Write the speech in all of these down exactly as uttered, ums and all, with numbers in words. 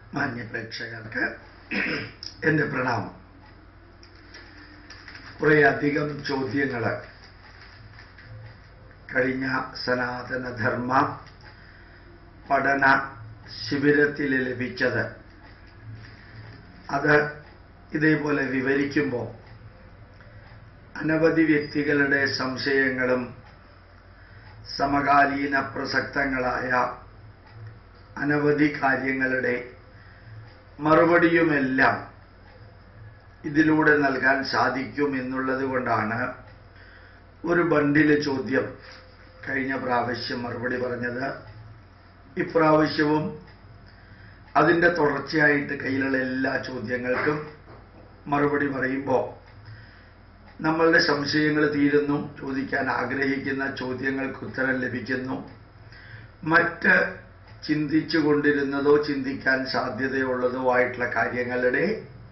മാന്യ പ്രേക്ഷകർക്ക് എൻ്റെ പ്രണാമം. കുറേയധികം ചോദ്യങ്ങൾ കഴിഞ്ഞ സനാതനധർമ്മ പഠന ശിബിരത്തിൽ ലഭിച്ചത്, അത് ഇതേപോലെ വിവരിക്കുമ്പോൾ അനവധി വ്യക്തികളുടെ സംശയങ്ങളും സമകാലീന പ്രസക്തങ്ങളായ അനവധി കാര്യങ്ങളുടെ മറുപടിയുമെല്ലാം ഇതിലൂടെ നൽകാൻ സാധിക്കും എന്നുള്ളത് കൊണ്ടാണ് ഒരു ബണ്ടില് ചോദ്യം കഴിഞ്ഞ പ്രാവശ്യം മറുപടി പറഞ്ഞത്. ഇപ്രാവശ്യവും അതിൻ്റെ തുടർച്ചയായിട്ട് കയ്യിലുള്ള എല്ലാ ചോദ്യങ്ങൾക്കും മറുപടി പറയുമ്പോൾ നമ്മളുടെ സംശയങ്ങൾ തീരുന്നു, ചോദിക്കാൻ ആഗ്രഹിക്കുന്ന ചോദ്യങ്ങൾക്ക് ഉത്തരം ലഭിക്കുന്നു. മറ്റ് ചിന്തിച്ചു കൊണ്ടിരുന്നതോ ചിന്തിക്കാൻ സാധ്യതയുള്ളതോ ആയിട്ടുള്ള കാര്യങ്ങളുടെ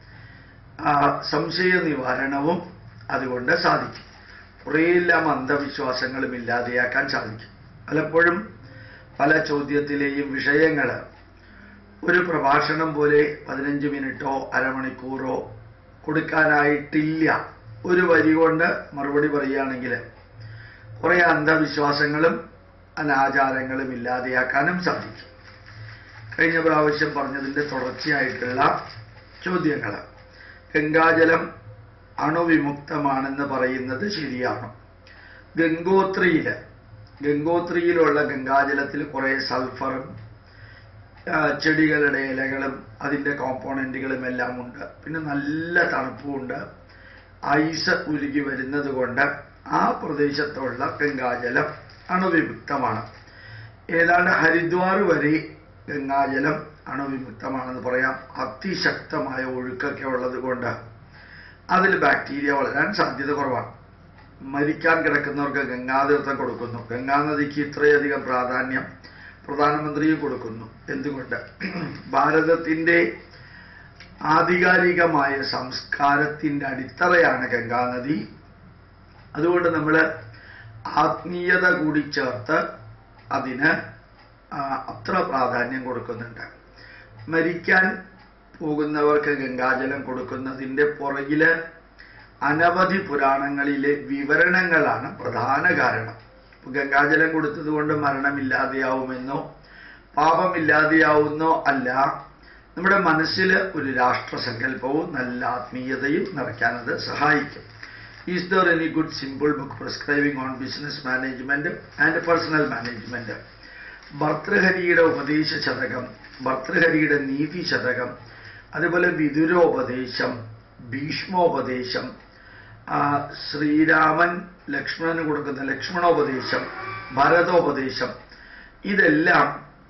സംശയ നിവാരണവും അതുകൊണ്ട് സാധിക്കും. കുറേയെല്ലാം അന്ധവിശ്വാസങ്ങളും ഇല്ലാതെയാക്കാൻ സാധിക്കും. പലപ്പോഴും പല ചോദ്യത്തിലെയും വിഷയങ്ങൾ ഒരു പ്രഭാഷണം പോലെ പതിനഞ്ച് മിനിറ്റോ അരമണിക്കൂറോ കൊടുക്കാനായിട്ടില്ല. ഒരു വരി കൊണ്ട് മറുപടി പറയുകയാണെങ്കിൽ കുറേ അന്ധവിശ്വാസങ്ങളും അനാചാരങ്ങളും ഇല്ലാതെയാക്കാനും സാധിക്കും. കഴിഞ്ഞ പ്രാവശ്യം പറഞ്ഞതിൻ്റെ തുടർച്ചയായിട്ടുള്ള ചോദ്യങ്ങൾ, ഗംഗാജലം അണുവിമുക്തമാണെന്ന് പറയുന്നത് ശരിയാണോ? ഗംഗോത്രിയിൽ ഗംഗോത്രിയിലുള്ള ഗംഗാജലത്തിൽ കുറേ സൾഫറും ചെടികളുടെ ഇലകളും അതിൻ്റെ കോമ്പോണൻറ്റുകളും എല്ലാം ഉണ്ട്. പിന്നെ നല്ല തണുപ്പുമുണ്ട്. ഐസ് ഉരുകി വരുന്നത് കൊണ്ട് ആ പ്രദേശത്തുള്ള ഗംഗാജലം അണുവിമുക്തമാണ്. ഏതാണ്ട് ഹരിദ്വാർ വരെ ഗംഗാജലം അണുവിമുക്തമാണെന്ന് പറയാം. അതിശക്തമായ ഒഴുക്കൊക്കെ ഉള്ളത് കൊണ്ട് അതിൽ ബാക്ടീരിയ വളരാൻ സാധ്യത കുറവാണ്. മരിക്കാൻ കിടക്കുന്നവർക്ക് ഗംഗാതീർത്ഥം കൊടുക്കുന്നു. ഗംഗാനദിക്ക് ഇത്രയധികം പ്രാധാന്യം പ്രധാനമന്ത്രി കൊടുക്കുന്നു. എന്തുകൊണ്ട്? ഭാരതത്തിൻ്റെ ആധികാരികമായ സംസ്കാരത്തിൻ്റെ അടിത്തറയാണ് ഗംഗാനദി. അതുകൊണ്ട് നമ്മൾ ആത്മീയത കൂടി ചേർത്ത് അതിന് അത്ര പ്രാധാന്യം കൊടുക്കുന്നുണ്ട്. മരിക്കാൻ പോകുന്നവർക്ക് ഗംഗാജലം കൊടുക്കുന്നതിൻ്റെ പുറകില് അനവധി പുരാണങ്ങളിലെ വിവരണങ്ങളാണ് പ്രധാന കാരണം. ഗംഗാജലം കൊടുത്തത് കൊണ്ട് മരണമില്ലാതെയാവുമെന്നോ പാപമില്ലാതെയാവുന്നോ അല്ല, നമ്മുടെ മനസ്സിൽ ഒരു രാഷ്ട്രസങ്കല്പവും നല്ല ആത്മീയതയും നിറയ്ക്കാനത് സഹായിക്കും. Is there any good simple book prescribing on business management and personal management? ഭർതൃഹരിയുടെ ഉപദേശ ശതകം, ഭർതൃഹരിയുടെ നീതി ശതകം, അതുപോലെ വിദുരോപദേശം, ഭീഷ്മോപദേശം, ശ്രീരാമൻ ലക്ഷ്മണന് കൊടുക്കുന്ന ലക്ഷ്മണോപദേശം, ഭരതോപദേശം, ഇതെല്ലാം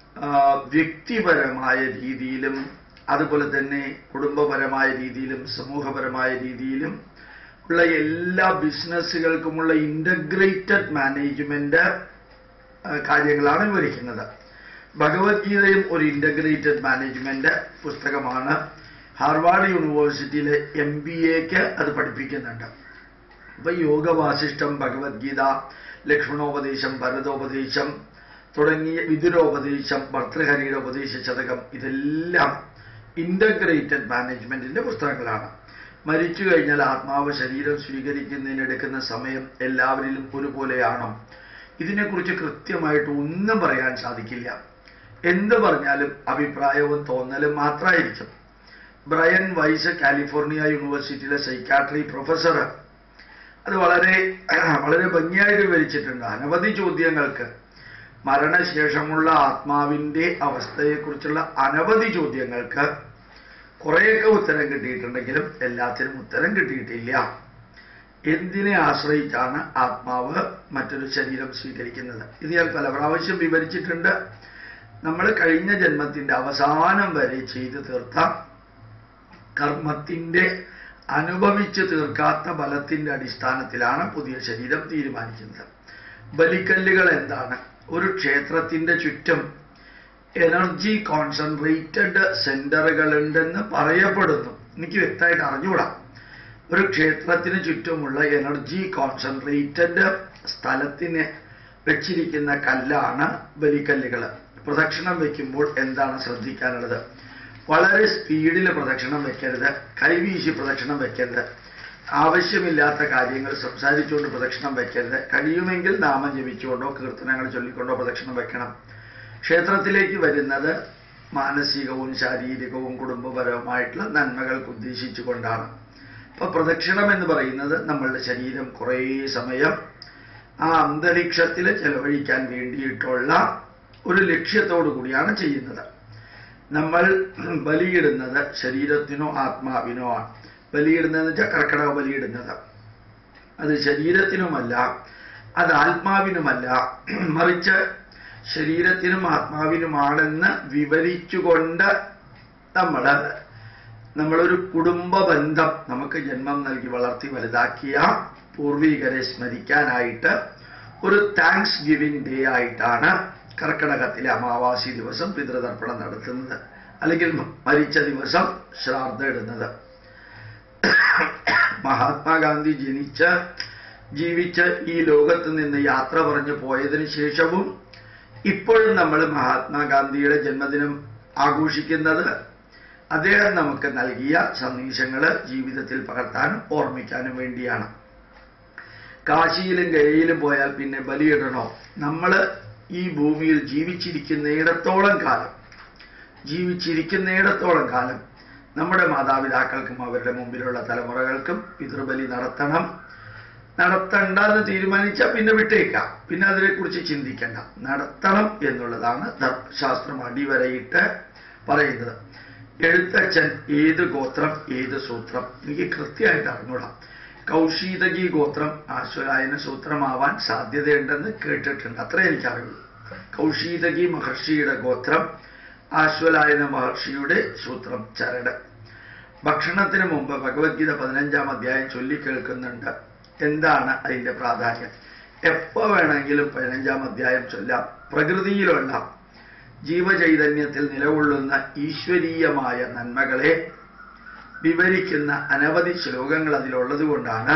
വ്യക്തിപരമായ രീതിയിലും അതുപോലെ തന്നെ കുടുംബപരമായ രീതിയിലും സമൂഹപരമായ രീതിയിലും ഉള്ള എല്ലാ ബിസിനസ്സുകൾക്കുമുള്ള ഇൻ്റഗ്രേറ്റഡ് മാനേജ്മെന്റ് കാര്യങ്ങളാണ് വിവരിക്കുന്നത്. ഭഗവത്ഗീതയും ഒരു ഇൻ്റഗ്രേറ്റഡ് മാനേജ്മെന്റ് പുസ്തകമാണ്. ഹാർവാർഡ് യൂണിവേഴ്സിറ്റിയിലെ എം ബി എക്ക് അത് പഠിപ്പിക്കുന്നുണ്ട്. അപ്പൊ യോഗവാസിഷ്ടം, ഭഗവത്ഗീത, ലക്ഷ്മണോപദേശം, ഭരതോപദേശം തുടങ്ങിയ വിദുരോപദേശം, ഭർതൃഹരിയുടെ ഉപദേശ ശതകം, ഇതെല്ലാം ഇൻ്റഗ്രേറ്റഡ് മാനേജ്മെന്റിന്റെ പുസ്തകങ്ങളാണ്. മരിച്ചു കഴിഞ്ഞാൽ ആത്മാവ് ശരീരം സ്വീകരിക്കുന്നതിനെടുക്കുന്ന സമയം എല്ലാവരിലും ഒരുപോലെയാണോ? ഇതിനെക്കുറിച്ച് കൃത്യമായിട്ട് ഒന്നും പറയാൻ സാധിക്കില്ല. എന്ത് പറഞ്ഞാലും അഭിപ്രായവും തോന്നലും മാത്രമായിരിക്കും. ബ്രയൻ വൈസ് കാലിഫോർണിയ യൂണിവേഴ്സിറ്റിയിലെ സൈക്കാട്രി പ്രൊഫസർ അത് വളരെ വളരെ ഭംഗിയായിട്ട് വിവരിച്ചിട്ടുണ്ട്. അനവധി ചോദ്യങ്ങൾക്ക്, മരണശേഷമുള്ള ആത്മാവിൻ്റെ അവസ്ഥയെക്കുറിച്ചുള്ള അനവധി ചോദ്യങ്ങൾക്ക് കുറേയൊക്കെ ഉത്തരം കിട്ടിയിട്ടുണ്ടെങ്കിലും എല്ലാത്തിനും ഉത്തരം കിട്ടിയിട്ടില്ല. എന്തിനെ ആശ്രയിച്ചാണ് ആത്മാവ് മറ്റൊരു ശരീരം സ്വീകരിക്കുന്നത്? ഇത് ഞാൻ പല പ്രാവശ്യം വിവരിച്ചിട്ടുണ്ട്. നമ്മൾ കഴിഞ്ഞ ജന്മത്തിൻ്റെ അവസാനം വരെ ചെയ്തു തീർത്ത കർമ്മത്തിൻ്റെ അനുഭവിച്ചു തീർക്കാത്ത ബലത്തിൻ്റെ അടിസ്ഥാനത്തിലാണ് പുതിയ ശരീരം തീരുമാനിക്കുന്നത്. ബലിക്കല്ലുകൾ എന്താണ്? ഒരു ക്ഷേത്രത്തിൻ്റെ ചുറ്റും എനർജി കോൺസെൻട്രേറ്റഡ് സെന്ററുകൾ ഉണ്ടെന്ന് പറയപ്പെടുന്നു. എനിക്ക് വ്യക്തമായിട്ട് അറിഞ്ഞുകൂടാ. ഒരു ക്ഷേത്രത്തിന് ചുറ്റുമുള്ള എനർജി കോൺസെൻട്രേറ്റഡ് സ്ഥലത്തിന് വെച്ചിരിക്കുന്ന കല്ലാണ് ബലിക്കല്ലുകൾ. പ്രദക്ഷിണം വയ്ക്കുമ്പോൾ എന്താണ് ശ്രദ്ധിക്കാനുള്ളത്? വളരെ സ്പീഡിൽ പ്രദക്ഷിണം വെക്കരുത്, കൈവീശി പ്രദക്ഷിണം വെക്കരുത്, ആവശ്യമില്ലാത്ത കാര്യങ്ങൾ സംസാരിച്ചുകൊണ്ട് പ്രദക്ഷിണം വെക്കരുത്. കഴിയുമെങ്കിൽ നാമം ജപിച്ചുകൊണ്ടോ കീർത്തനങ്ങൾ ചൊല്ലിക്കൊണ്ടോ പ്രദക്ഷിണം വെക്കണം. ക്ഷേത്രത്തിലേക്ക് വരുന്നത് മാനസികവും ശാരീരികവും കുടുംബപരവുമായിട്ടുള്ള നന്മകൾക്ക് ഉദ്ദേശിച്ചുകൊണ്ടാണ്. അപ്പൊ പ്രദക്ഷിണം എന്ന് പറയുന്നത് നമ്മളുടെ ശരീരം കുറേ സമയം ആ അന്തരീക്ഷത്തിൽ ചെലവഴിക്കാൻ വേണ്ടിയിട്ടുള്ള ഒരു ലക്ഷ്യത്തോടു കൂടിയാണ് ചെയ്യുന്നത്. നമ്മൾ ബലിയിടുന്നത് ശരീരത്തിനോ ആത്മാവിനോ ആണ്. ബലിയിടുന്നതെന്ന് വെച്ചാൽ കർക്കിടക ബലിയിടുന്നത് അത് ശരീരത്തിനുമല്ല, അത് ആത്മാവിനുമല്ല, മറിച്ച് ശരീരത്തിനും ആത്മാവിനുമാണെന്ന് വിവരിച്ചുകൊണ്ട് നമ്മൾ നമ്മളൊരു കുടുംബ ബന്ധം നമുക്ക് ജന്മം നൽകി വളർത്തി വലുതാക്കിയ പൂർവികരെ സ്മരിക്കാനായിട്ട് ഒരു താങ്ക്സ് ഗിവിംഗ് ഡേ ആയിട്ടാണ് കർക്കിടകത്തിലെ അമാവാസി ദിവസം പിതൃതർപ്പണം നടത്തുന്നത്, അല്ലെങ്കിൽ മരിച്ച ദിവസം ശ്രാദ്ധം ഇടുന്നത്. മഹാത്മാഗാന്ധി ജനിച്ച് ജീവിച്ച് ഈ ലോകത്ത് നിന്ന് യാത്ര പറഞ്ഞു പോയതിനു ശേഷവും ഇപ്പോഴും നമ്മൾ മഹാത്മാഗാന്ധിയുടെ ജന്മദിനം ആഘോഷിക്കുന്നത് അദ്ദേഹം നമുക്ക് നൽകിയ സന്ദേശങ്ങൾ ജീവിതത്തിൽ പകർത്താനും ഓർമ്മിക്കാനും വേണ്ടിയാണ്. കാശിയിലും ഗയയിലും പോയാൽ പിന്നെ ബലിയിടണോ? നമ്മൾ ഈ ഭൂമിയിൽ ജീവിച്ചിരിക്കുന്നിടത്തോളം കാലം ജീവിച്ചിരിക്കുന്നിടത്തോളം കാലം നമ്മുടെ മാതാപിതാക്കൾക്കും അവരുടെ മുമ്പിലുള്ള തലമുറകൾക്കും പിതൃബലി നടത്തണം. നടത്തണ്ടെന്ന് തീരുമാനിച്ചാൽ പിന്നെ വിട്ടേക്കാം, പിന്നെ അതിനെക്കുറിച്ച് ചിന്തിക്കേണ്ട. നടത്തണം എന്നുള്ളതാണ് ധർമ്മശാസ്ത്രം അടിവരയിട്ട് പറയുന്നത്. എഴുത്തച്ഛൻ ഏത് ഗോത്രം ഏത് സൂത്രം എനിക്ക് കൃത്യമായിട്ട് അറിഞ്ഞൂടാം. കൗശീതകി ഗോത്രം ആശ്വലായന സൂത്രമാവാൻ സാധ്യതയുണ്ടെന്ന് കേട്ടിട്ടുണ്ട്, അത്രേ എനിക്കറിയുള്ളൂ. കൗശീതകി മഹർഷിയുടെ ഗോത്രം, ആശ്വലായന മഹർഷിയുടെ സൂത്രം ചരട്. ഭക്ഷണത്തിന് മുമ്പ് ഭഗവത്ഗീത പതിനഞ്ചാം അധ്യായം ചൊല്ലിക്കേൾക്കുന്നുണ്ട്. എന്താണ് അതിന്റെ പ്രാധാന്യം? എപ്പോ വേണമെങ്കിലും പതിനഞ്ചാം അധ്യായം ചൊല്ലാം. പ്രകൃതിയിലുള്ള ജീവചൈതന്യത്തിൽ നിലകൊള്ളുന്ന ഈശ്വരീയമായ നന്മകളെ വിവരിക്കുന്ന അനവധി ശ്ലോകങ്ങൾ അതിലുള്ളത് കൊണ്ടാണ്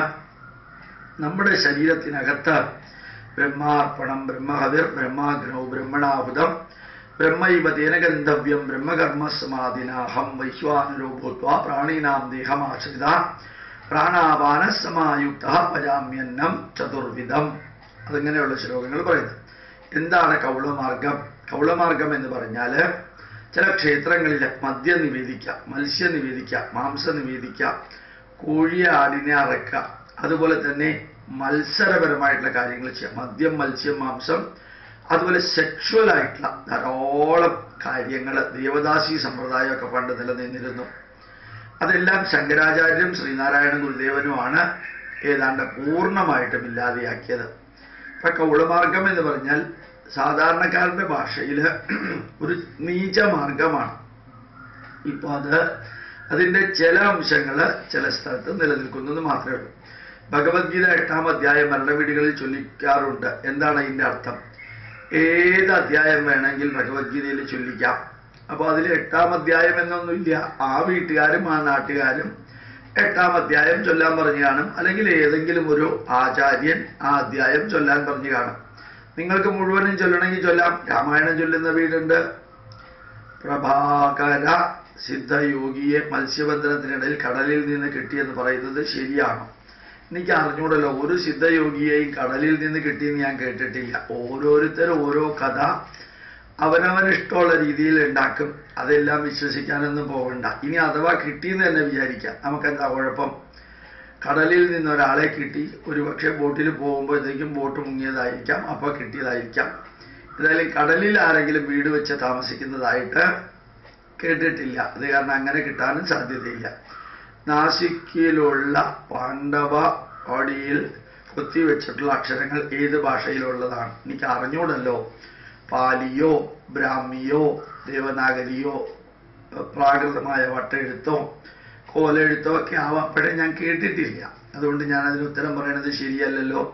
നമ്മുടെ ശരീരത്തിനകത്ത് ബ്രഹ്മാർപ്പണം, ബ്രഹ്മഹവിർ, ബ്രഹ്മാഗ്നൗ, ബ്രഹ്മണാഹുതം, ബ്രഹ്മൈവ തേന ഗന്ധവ്യം, ബ്രഹ്മകർമ്മസമാധിനാഹം വൈശ്വാനരോ ഭൂത്വാ പ്രാണീനാം ദേഹമാശ്രിത പ്രാണാപാന സമായുക്ത പജാമ്യന്നം ചതുർവിധം. അതിങ്ങനെയുള്ള ശ്ലോകങ്ങൾ പറയുന്നത്. എന്താണ് കൗളമാർഗം? കൗളമാർഗം എന്ന് പറഞ്ഞാൽ ചില ക്ഷേത്രങ്ങളിൽ മദ്യം നിവേദിക്കാം, മത്സ്യം നിവേദിക്കാം, മാംസം നിവേദിക്കാം, കോഴിയെ ആടിനെ അറക്കുക, അതുപോലെ തന്നെ മത്സരപരമായിട്ടുള്ള കാര്യങ്ങൾ ചെയ്യാം. മദ്യം, മത്സ്യം, മാംസം, അതുപോലെ സെക്ഷുവൽ ആയിട്ടുള്ള ധാരാളം കാര്യങ്ങൾ ദേവദാസി സമ്പ്രദായമൊക്കെ പണ്ട് നിലനിന്നിരുന്നു. അതെല്ലാം ശങ്കരാചാര്യരും ശ്രീനാരായണ ഗുരുദേവനുമാണ് ഏതാണ്ട് പൂർണ്ണമായിട്ടും ഇല്ലാതെയാക്കിയത്. ഇപ്പൊ കൗളമാർഗം എന്ന് പറഞ്ഞാൽ സാധാരണക്കാരുടെ ഭാഷയിൽ ഒരു നീചമാർഗമാണ്. ഇപ്പൊ അത് അതിൻ്റെ ചില അംശങ്ങൾ ചില സ്ഥലത്ത് നിലനിൽക്കുന്നത് മാത്രമേ ഉള്ളൂ. ഭഗവത്ഗീത എട്ടാം അധ്യായം മരണവീടുകളിൽ ചൊല്ലിക്കാറുണ്ട്. എന്താണ് അതിൻ്റെ അർത്ഥം? ഏത് അധ്യായം വേണമെങ്കിൽ ഭഗവത്ഗീതയിൽ ചൊല്ലിക്കാം. അപ്പോൾ അതിൽ എട്ടാം അധ്യായം എന്നൊന്നുമില്ല. ആ വീട്ടുകാരും ആ നാട്ടുകാരും എട്ടാം അധ്യായം ചൊല്ലാൻ പറഞ്ഞു കാണും, അല്ലെങ്കിൽ ഏതെങ്കിലും ഒരു ആചാര്യൻ ആ അധ്യായം ചൊല്ലാൻ പറഞ്ഞു കാണും. നിങ്ങൾക്ക് മുഴുവനും ചൊല്ലണമെങ്കിൽ ചൊല്ലാം. രാമായണം ചൊല്ലുന്ന വീടുണ്ട്. പ്രഭാകര സിദ്ധയോഗിയെ മത്സ്യബന്ധനത്തിനിടയിൽ കടലിൽ നിന്ന് കിട്ടിയെന്ന് പറയുന്നത് ശരിയാണോ? എനിക്ക് അറിഞ്ഞൂടല്ലോ. ഒരു സിദ്ധയോഗിയെയും കടലിൽ നിന്ന് കിട്ടിയെന്ന് ഞാൻ കേട്ടിട്ടില്ല. ഓരോരുത്തരും ഓരോ കഥ അവനവനിഷ്ടമുള്ള രീതിയിൽ ഉണ്ടാക്കും. അതെല്ലാം വിശ്വസിക്കാനൊന്നും പോകണ്ട. ഇനി അഥവാ കിട്ടിയെന്ന് തന്നെ വിചാരിക്കാം, നമുക്കെന്താ കുഴപ്പം? കടലിൽ നിന്നൊരാളെ കിട്ടി, ഒരുപക്ഷെ ബോട്ടിൽ പോകുമ്പോഴത്തേക്കും ബോട്ട് മുങ്ങിയതായിരിക്കാം, അപ്പോൾ കിട്ടിയതായിരിക്കാം. എന്തായാലും കടലിൽ ആരെങ്കിലും വീട് വെച്ച് താമസിക്കുന്നതായിട്ട് കേട്ടിട്ടില്ല. അത് കാരണം അങ്ങനെ കിട്ടാനും സാധ്യതയില്ല. നാസിക്കിലുള്ള പാണ്ഡവ കോടിയിൽ കൊത്തിവെച്ചിട്ടുള്ള അക്ഷരങ്ങൾ ഏത് ഭാഷയിലുള്ളതാണ്? എനിക്ക് അറിഞ്ഞൂടല്ലോ. പാലിയോ, ബ്രാഹ്മിയോ, ദേവനാഗരിയോ, പ്രാകൃതമായ വട്ടെഴുത്തോ കോലെഴുത്തോ ഒക്കെ ആവാം. അപ്പോഴേ ഞാൻ കേട്ടിട്ടില്ല. അതുകൊണ്ട് ഞാൻ അതിന് ഉത്തരം പറയണത് ശരിയല്ലല്ലോ.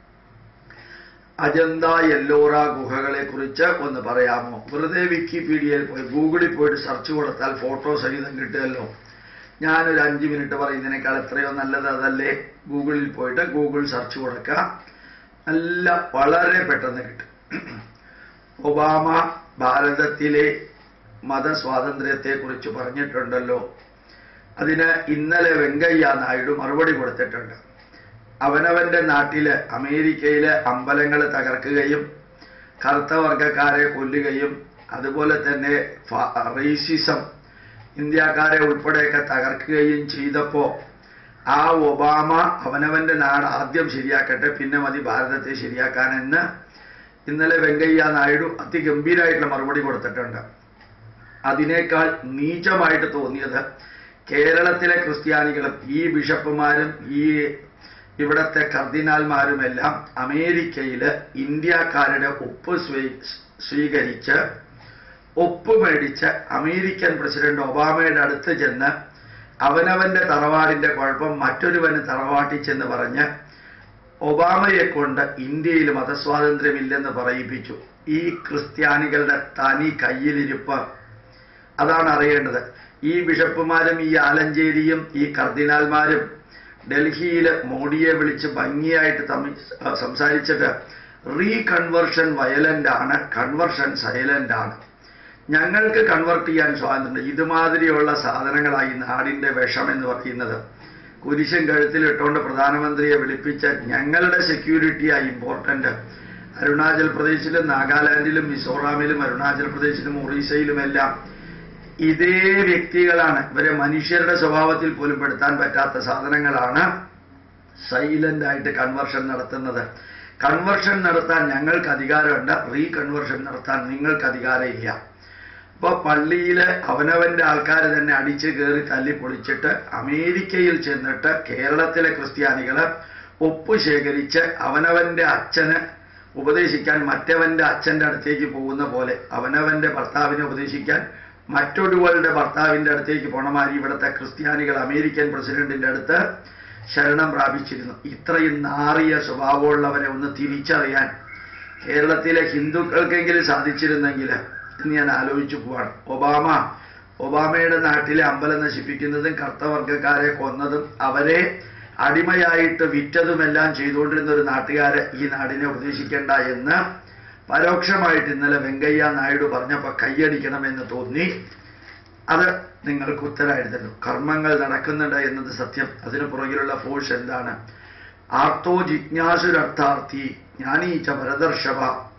അജന്ത എല്ലോറ ഗുഹകളെ കുറിച്ച് ഒന്ന് പറയാമോ? വെറുതെ വിക്കിപീഡിയയിൽ പോയി ഗൂഗിളിൽ പോയിട്ട് സെർച്ച് കൊടുത്താൽ ഫോട്ടോ സഹിതം കിട്ടുമല്ലോ. ഞാനൊരു അഞ്ച് മിനിറ്റ് പറയുന്നതിനേക്കാൾ എത്രയോ നല്ലത് അതല്ലേ? ഗൂഗിളിൽ പോയിട്ട് ഗൂഗിൾ സെർച്ച് കൊടുക്കുക, നല്ല വളരെ പെട്ടെന്ന് കിട്ടും. ഒബാമ ഭാരതത്തിലെ മതസ്വാതന്ത്ര്യത്തെക്കുറിച്ച് പറഞ്ഞിട്ടുണ്ടല്ലോ. അതിന് ഇന്നലെ വെങ്കയ്യ നായിഡു മറുപടി കൊടുത്തിട്ടുണ്ട്. അവനവന്റെ നാട്ടില് അമേരിക്കയിലെ അമ്പലങ്ങൾ തകർക്കുകയും കറുത്ത വർഗക്കാരെ കൊല്ലുകയും അതുപോലെ തന്നെ റേസിസം ഇന്ത്യക്കാരെ ഉൾപ്പെടെയൊക്കെ തകർക്കുകയും ചെയ്തപ്പോൾ ആ ഒബാമ അവനവന്റെ നാട് ആദ്യം ശരിയാക്കട്ടെ, പിന്നെ മതി ഭാരതത്തെ ശരിയാക്കാനെന്ന് ഇന്നലെ വെങ്കയ്യ നായിഡു അതിഗംഭീരമായിട്ടുള്ള മറുപടി കൊടുത്തിട്ടുണ്ട്. അതിനേക്കാൾ നീചമായിട്ട് തോന്നിയത് കേരളത്തിലെ ക്രിസ്ത്യാനികളും ഈ ബിഷപ്പുമാരും ഈ ഇവിടത്തെ കർദിനാൽമാരുമെല്ലാം അമേരിക്കയില് ഇന്ത്യക്കാരുടെ ഒപ്പ് സ്വീകരിച്ച് ഒപ്പ് മേടിച്ച് അമേരിക്കൻ പ്രസിഡന്റ് ഒബാമയുടെ അടുത്ത് ചെന്ന് അവനവന്റെ തറവാടിന്റെ കുഴപ്പം മറ്റൊരുവന് തറവാട്ടിൽ ചെന്ന് പറഞ്ഞ് ഒബാമയെ കൊണ്ട് ഇന്ത്യയിൽ മതസ്വാതന്ത്ര്യമില്ലെന്ന് പറയിപ്പിച്ചു. ഈ ക്രിസ്ത്യാനികളുടെ തനി കയ്യിലിരിപ്പ് അതാണ് അറിയേണ്ടത്. ഈ ബിഷപ്പുമാരും ഈ ആലഞ്ചേരിയും ഈ കർദിനാൽമാരും ഡൽഹിയിൽ മോഡിയെ വിളിച്ച് ഭംഗിയായിട്ട് സംസാരിച്ചിട്ട് റീകൺവേർഷൻ വയലന്റ് ആണ്, കൺവേർഷൻ സൈലന്റ് ആണ്, ഞങ്ങൾക്ക് കൺവേർട്ട് ചെയ്യാൻ സ്വാതന്ത്ര്യം. ഇതുമാതിരിയുള്ള സാധനങ്ങളായി നാടിന്റെ വിഷം എന്ന് പറയുന്നത്. കുരിശൻ കഴുത്തിലിട്ടുകൊണ്ട് പ്രധാനമന്ത്രിയെ വിളിപ്പിച്ച ഞങ്ങളുടെ സെക്യൂരിറ്റിയാണ് ഇമ്പോർട്ടന്റ്. അരുണാചൽ പ്രദേശിലും നാഗാലാൻഡിലും മിസോറാമിലും അരുണാചൽ പ്രദേശിലും ഒറീസയിലുമെല്ലാം ഇതേ വ്യക്തികളാണ്. ഇവരെ മനുഷ്യരുടെ സ്വഭാവത്തിൽ പോലും പെടുത്താൻ പറ്റാത്ത സാധനങ്ങളാണ് സൈലന്റ് ആയിട്ട് കൺവേർഷൻ നടത്തുന്നത്. കൺവേർഷൻ നടത്താൻ ഞങ്ങൾക്ക് അധികാരമുണ്ട്, റീകൺവേർഷൻ നടത്താൻ നിങ്ങൾക്ക് അധികാരമില്ല. ഇപ്പൊ പള്ളിയില് അവനവന്റെ ആൾക്കാർ തന്നെ അടിച്ചു കയറി തല്ലി പൊളിച്ചിട്ട് അമേരിക്കയിൽ ചെന്നിട്ട് കേരളത്തിലെ ക്രിസ്ത്യാനികള് ഒപ്പ് ശേഖരിച്ച് അവനവന്റെ അച്ഛന് ഉപദേശിക്കാൻ മറ്റവന്റെ അച്ഛന്റെ അടുത്തേക്ക് പോകുന്ന പോലെ അവനവന്റെ ഭർത്താവിനെ ഉപദേശിക്കാൻ മറ്റൊരുവളുടെ ഭർത്താവിന്റെ അടുത്തേക്ക് പോണമാരി ഇവിടുത്തെ ക്രിസ്ത്യാനികൾ അമേരിക്കൻ പ്രസിഡന്റിന്റെ അടുത്ത് ശരണം പ്രാപിച്ചിരുന്നു. ഇത്രയും നാറിയ സ്വഭാവമുള്ളവരെ ഒന്ന് തിരിച്ചറിയാൻ കേരളത്തിലെ ഹിന്ദുക്കൾക്കെങ്കിലും സാധിച്ചിരുന്നെങ്കിൽ എന്ന് ഞാൻ ആലോചിച്ചു പോവാണ്. ഒബാമ ഒബാമയുടെ നാട്ടിലെ അമ്പലം നശിപ്പിക്കുന്നതും കർത്തവർഗക്കാരെ കൊന്നതും അവരെ അടിമയായിട്ട് വിറ്റതുമെല്ലാം ചെയ്തുകൊണ്ടിരുന്ന ഒരു നാട്ടുകാരെ ഈ നാടിനെ ഉപദേശിക്കേണ്ട എന്ന് പരോക്ഷമായിട്ട് ഇന്നലെ വെങ്കയ്യ നായിഡു പറഞ്ഞപ്പോൾ കൈയടിക്കണമെന്ന് തോന്നി. അത് നിങ്ങൾക്ക് ഉത്തരമായിരുന്നു. കർമ്മങ്ങൾ നടക്കുന്നുണ്ട് എന്നത് സത്യം. അതിനു പുറകിലുള്ള ഫോഴ്സ് എന്താണ്? ആർത്തോ ജിജ്ഞാസുരർത്ഥാർത്ഥി ജ്ഞാനീച്ച ഭരതർഷഭ.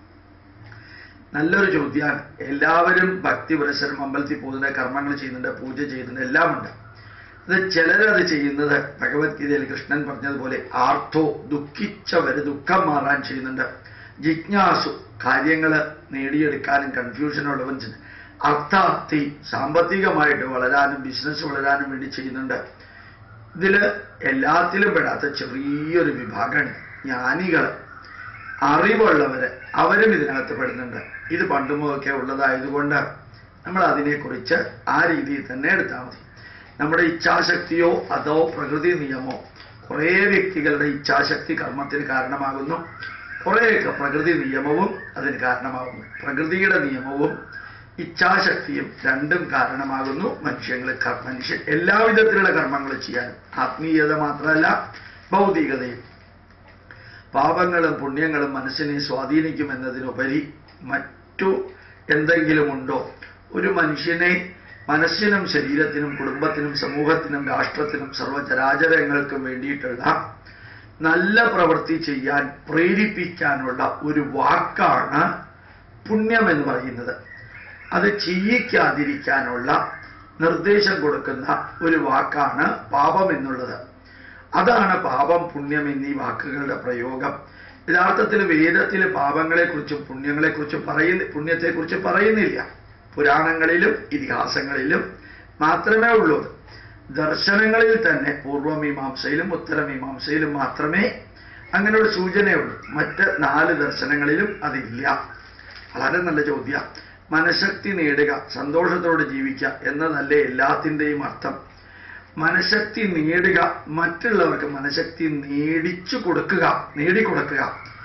നല്ലൊരു ചോദ്യമാണ്. എല്ലാവരും ഭക്തിപുരസരം അമ്പലത്തിൽ പോകുന്നുണ്ട്, കർമ്മങ്ങൾ ചെയ്യുന്നുണ്ട്, പൂജ ചെയ്യുന്നുണ്ട്, എല്ലാം ഉണ്ട്. അത് ചിലരത് ചെയ്യുന്നത് ഭഗവത്ഗീതയിൽ കൃഷ്ണൻ പറഞ്ഞതുപോലെ ആർത്തോ ദുഃഖിച്ചവര് ദുഃഖം മാറാൻ ചെയ്യുന്നുണ്ട്. ജിജ്ഞാസു കാര്യങ്ങൾ നേടിയെടുക്കാനും കൺഫ്യൂഷനുള്ളവൻ അർത്ഥാർത്ഥി സാമ്പത്തികമായിട്ട് വളരാനും ബിസിനസ് വളരാനും വേണ്ടി ചെയ്യുന്നുണ്ട്. ഇതിൽ എല്ലാത്തിലും പെടാത്ത ചെറിയൊരു വിഭാഗം ജ്ഞാനികൾ, അറിവുള്ളവര്, അവരും ഇതിനകത്ത് പെടുന്നുണ്ട്. ഇത് പണ്ടുമൊക്കെ ഉള്ളതായതുകൊണ്ട് നമ്മൾ അതിനെക്കുറിച്ച് ആ രീതിയിൽ തന്നെ എടുത്താൽ മതി. നമ്മുടെ ഇച്ഛാശക്തിയോ അതോ പ്രകൃതി നിയമോ, കുറേ വ്യക്തികളുടെ ഇച്ഛാശക്തി കർമ്മത്തിന് കാരണമാകുന്നു, കുറേയൊക്കെ പ്രകൃതി നിയമവും അതിന് കാരണമാകുന്നു. പ്രകൃതിയുടെ നിയമവും ഇച്ഛാശക്തിയും രണ്ടും കാരണമാകുന്നു മനുഷ്യങ്ങൾ മനുഷ്യൻ എല്ലാവിധത്തിലുള്ള കർമ്മങ്ങൾ ചെയ്യാനും. ആത്മീയത മാത്രമല്ല ഭൗതികതയും. പാപങ്ങളും പുണ്യങ്ങളും മനസ്സിനെ സ്വാധീനിക്കുമെന്നതിനുപരി മറ്റു എന്തെങ്കിലും ഉണ്ടോ? ഒരു മനുഷ്യനെ മനസ്സിനും ശരീരത്തിനും കുടുംബത്തിനും സമൂഹത്തിനും രാഷ്ട്രത്തിനും സർവചരാചരങ്ങൾക്കും വേണ്ടിയിട്ടുള്ള നല്ല പ്രവൃത്തി ചെയ്യാൻ പ്രേരിപ്പിക്കാനുള്ള ഒരു വാക്കാണ് പുണ്യം എന്ന് പറയുന്നത്. അത് ചെയ്യിക്കാതിരിക്കാനുള്ള നിർദ്ദേശം കൊടുക്കുന്ന ഒരു വാക്കാണ് പാപം എന്നുള്ളത്. അതാണ് പാപം പുണ്യം എന്നീ വാക്കുകളുടെ പ്രയോഗം. യഥാർത്ഥത്തിൽ വേദത്തിൽ പാപങ്ങളെക്കുറിച്ചും പുണ്യങ്ങളെക്കുറിച്ചും പറയുന്ന പുണ്യത്തെക്കുറിച്ച് പറയുന്നില്ല. പുരാണങ്ങളിലും ഇതിഹാസങ്ങളിലും മാത്രമേ ഉള്ളൂ. ദർശനങ്ങളിൽ തന്നെ പൂർവമീമാംസയിലും ഉത്തരമീമാംസയിലും മാത്രമേ അങ്ങനെ ഒരു സൂചനയുള്ളൂ. മറ്റ് നാല് ദർശനങ്ങളിലും അതില്ല. വളരെ നല്ല ചോദ്യ. മനഃശക്തി നേടുക, സന്തോഷത്തോടെ ജീവിക്കുക എന്നതല്ലേ എല്ലാത്തിൻ്റെയും അർത്ഥം. മനഃശക്തി നേടുക, മറ്റുള്ളവർക്ക് മനഃശക്തി നേടിച്ചു കൊടുക്കുക, നേടിക്കൊടുക്കുക.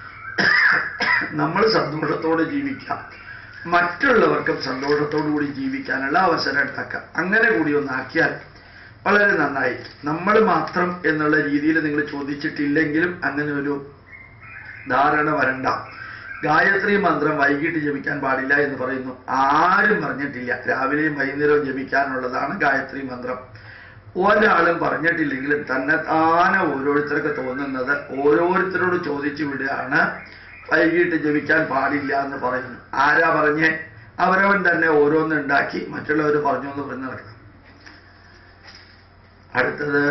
നമ്മൾ സന്തോഷത്തോടെ ജീവിക്കുക, മറ്റുള്ളവർക്കും സന്തോഷത്തോടുകൂടി ജീവിക്കാനുള്ള അവസരം ഉണ്ടാക്കുക. അങ്ങനെ കൂടി ഒന്നാക്കിയാൽ വളരെ നന്നായി. നമ്മൾ മാത്രം എന്നുള്ള രീതിയിൽ നിങ്ങൾ ചോദിച്ചിട്ടില്ലെങ്കിലും അങ്ങനെ ഒരു ധാരണ വരണ്ട. ഗായത്രി മന്ത്രം വൈകിട്ട് ജപിക്കാൻ പാടില്ല എന്ന് പറയുന്നു. ആരും പറഞ്ഞിട്ടില്ല. രാവിലെയും വൈകുന്നേരവും ജപിക്കാനുള്ളതാണ് ഗായത്രി മന്ത്രം. ഒരാളും പറഞ്ഞിട്ടില്ലെങ്കിലും തന്നെ താനെ ഓരോരുത്തർക്ക് തോന്നുന്നത് ഓരോരുത്തരോട് ചോദിച്ചു വിടുകയാണ് വൈകിട്ട് ജപിക്കാൻ പാടില്ല എന്ന് പറയുന്നു. ആരാ പറഞ്ഞേ? അവരവൻ തന്നെ ഓരോന്നുണ്ടാക്കി മറ്റുള്ളവർ പറഞ്ഞു എന്ന് പറഞ്ഞ് നടക്കണം. അടുത്തത്,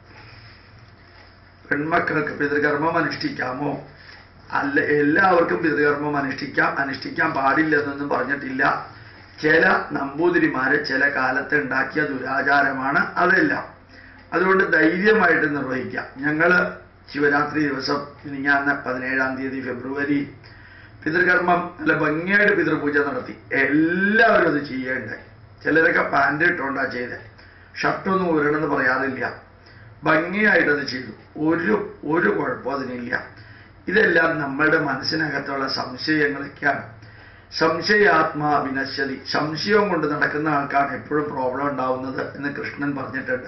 പെൺമക്കൾക്ക് പിതൃകർമ്മം അനുഷ്ഠിക്കാമോ? അല്ല, എല്ലാവർക്കും പിതൃകർമ്മം അനുഷ്ഠിക്കാം. അനുഷ്ഠിക്കാൻ പാടില്ലെന്നൊന്നും പറഞ്ഞിട്ടില്ല. ചില നമ്പൂതിരിമാരെ ചില കാലത്ത് ഉണ്ടാക്കിയ ദുരാചാരമാണ് അതെല്ലാം. അതുകൊണ്ട് ധൈര്യമായിട്ട് നിർവഹിക്കാം. ഞങ്ങൾ ശിവരാത്രി ദിവസം മിനിഞ്ഞാന്ന് പതിനേഴാം തീയതി ഫെബ്രുവരി പിതൃകർമ്മം നല്ല ഭംഗിയായിട്ട് പിതൃപൂജ നടത്തി. എല്ലാവരും അത് ചെയ്യേണ്ടത്. ചിലരൊക്കെ പാൻറ് ഇട്ടുകൊണ്ടാ ചെയ്തത്. ഷർട്ടൊന്നും ഊരണമെന്ന് പറയാറില്ല. ഭംഗിയായിട്ടത് ചെയ്തു. ഒരു ഒരു കുഴപ്പവും അതിനില്ല. ഇതെല്ലാം നമ്മളുടെ മനസ്സിനകത്തുള്ള സംശയങ്ങളൊക്കെയാണ്. സംശയാത്മാ വിനശ്യതി. സംശയം കൊണ്ട് നടക്കുന്ന ആൾക്കാണ് എപ്പോഴും പ്രോബ്ലം ഉണ്ടാവുന്നത് എന്ന് കൃഷ്ണൻ പറഞ്ഞിട്ടുണ്ട്.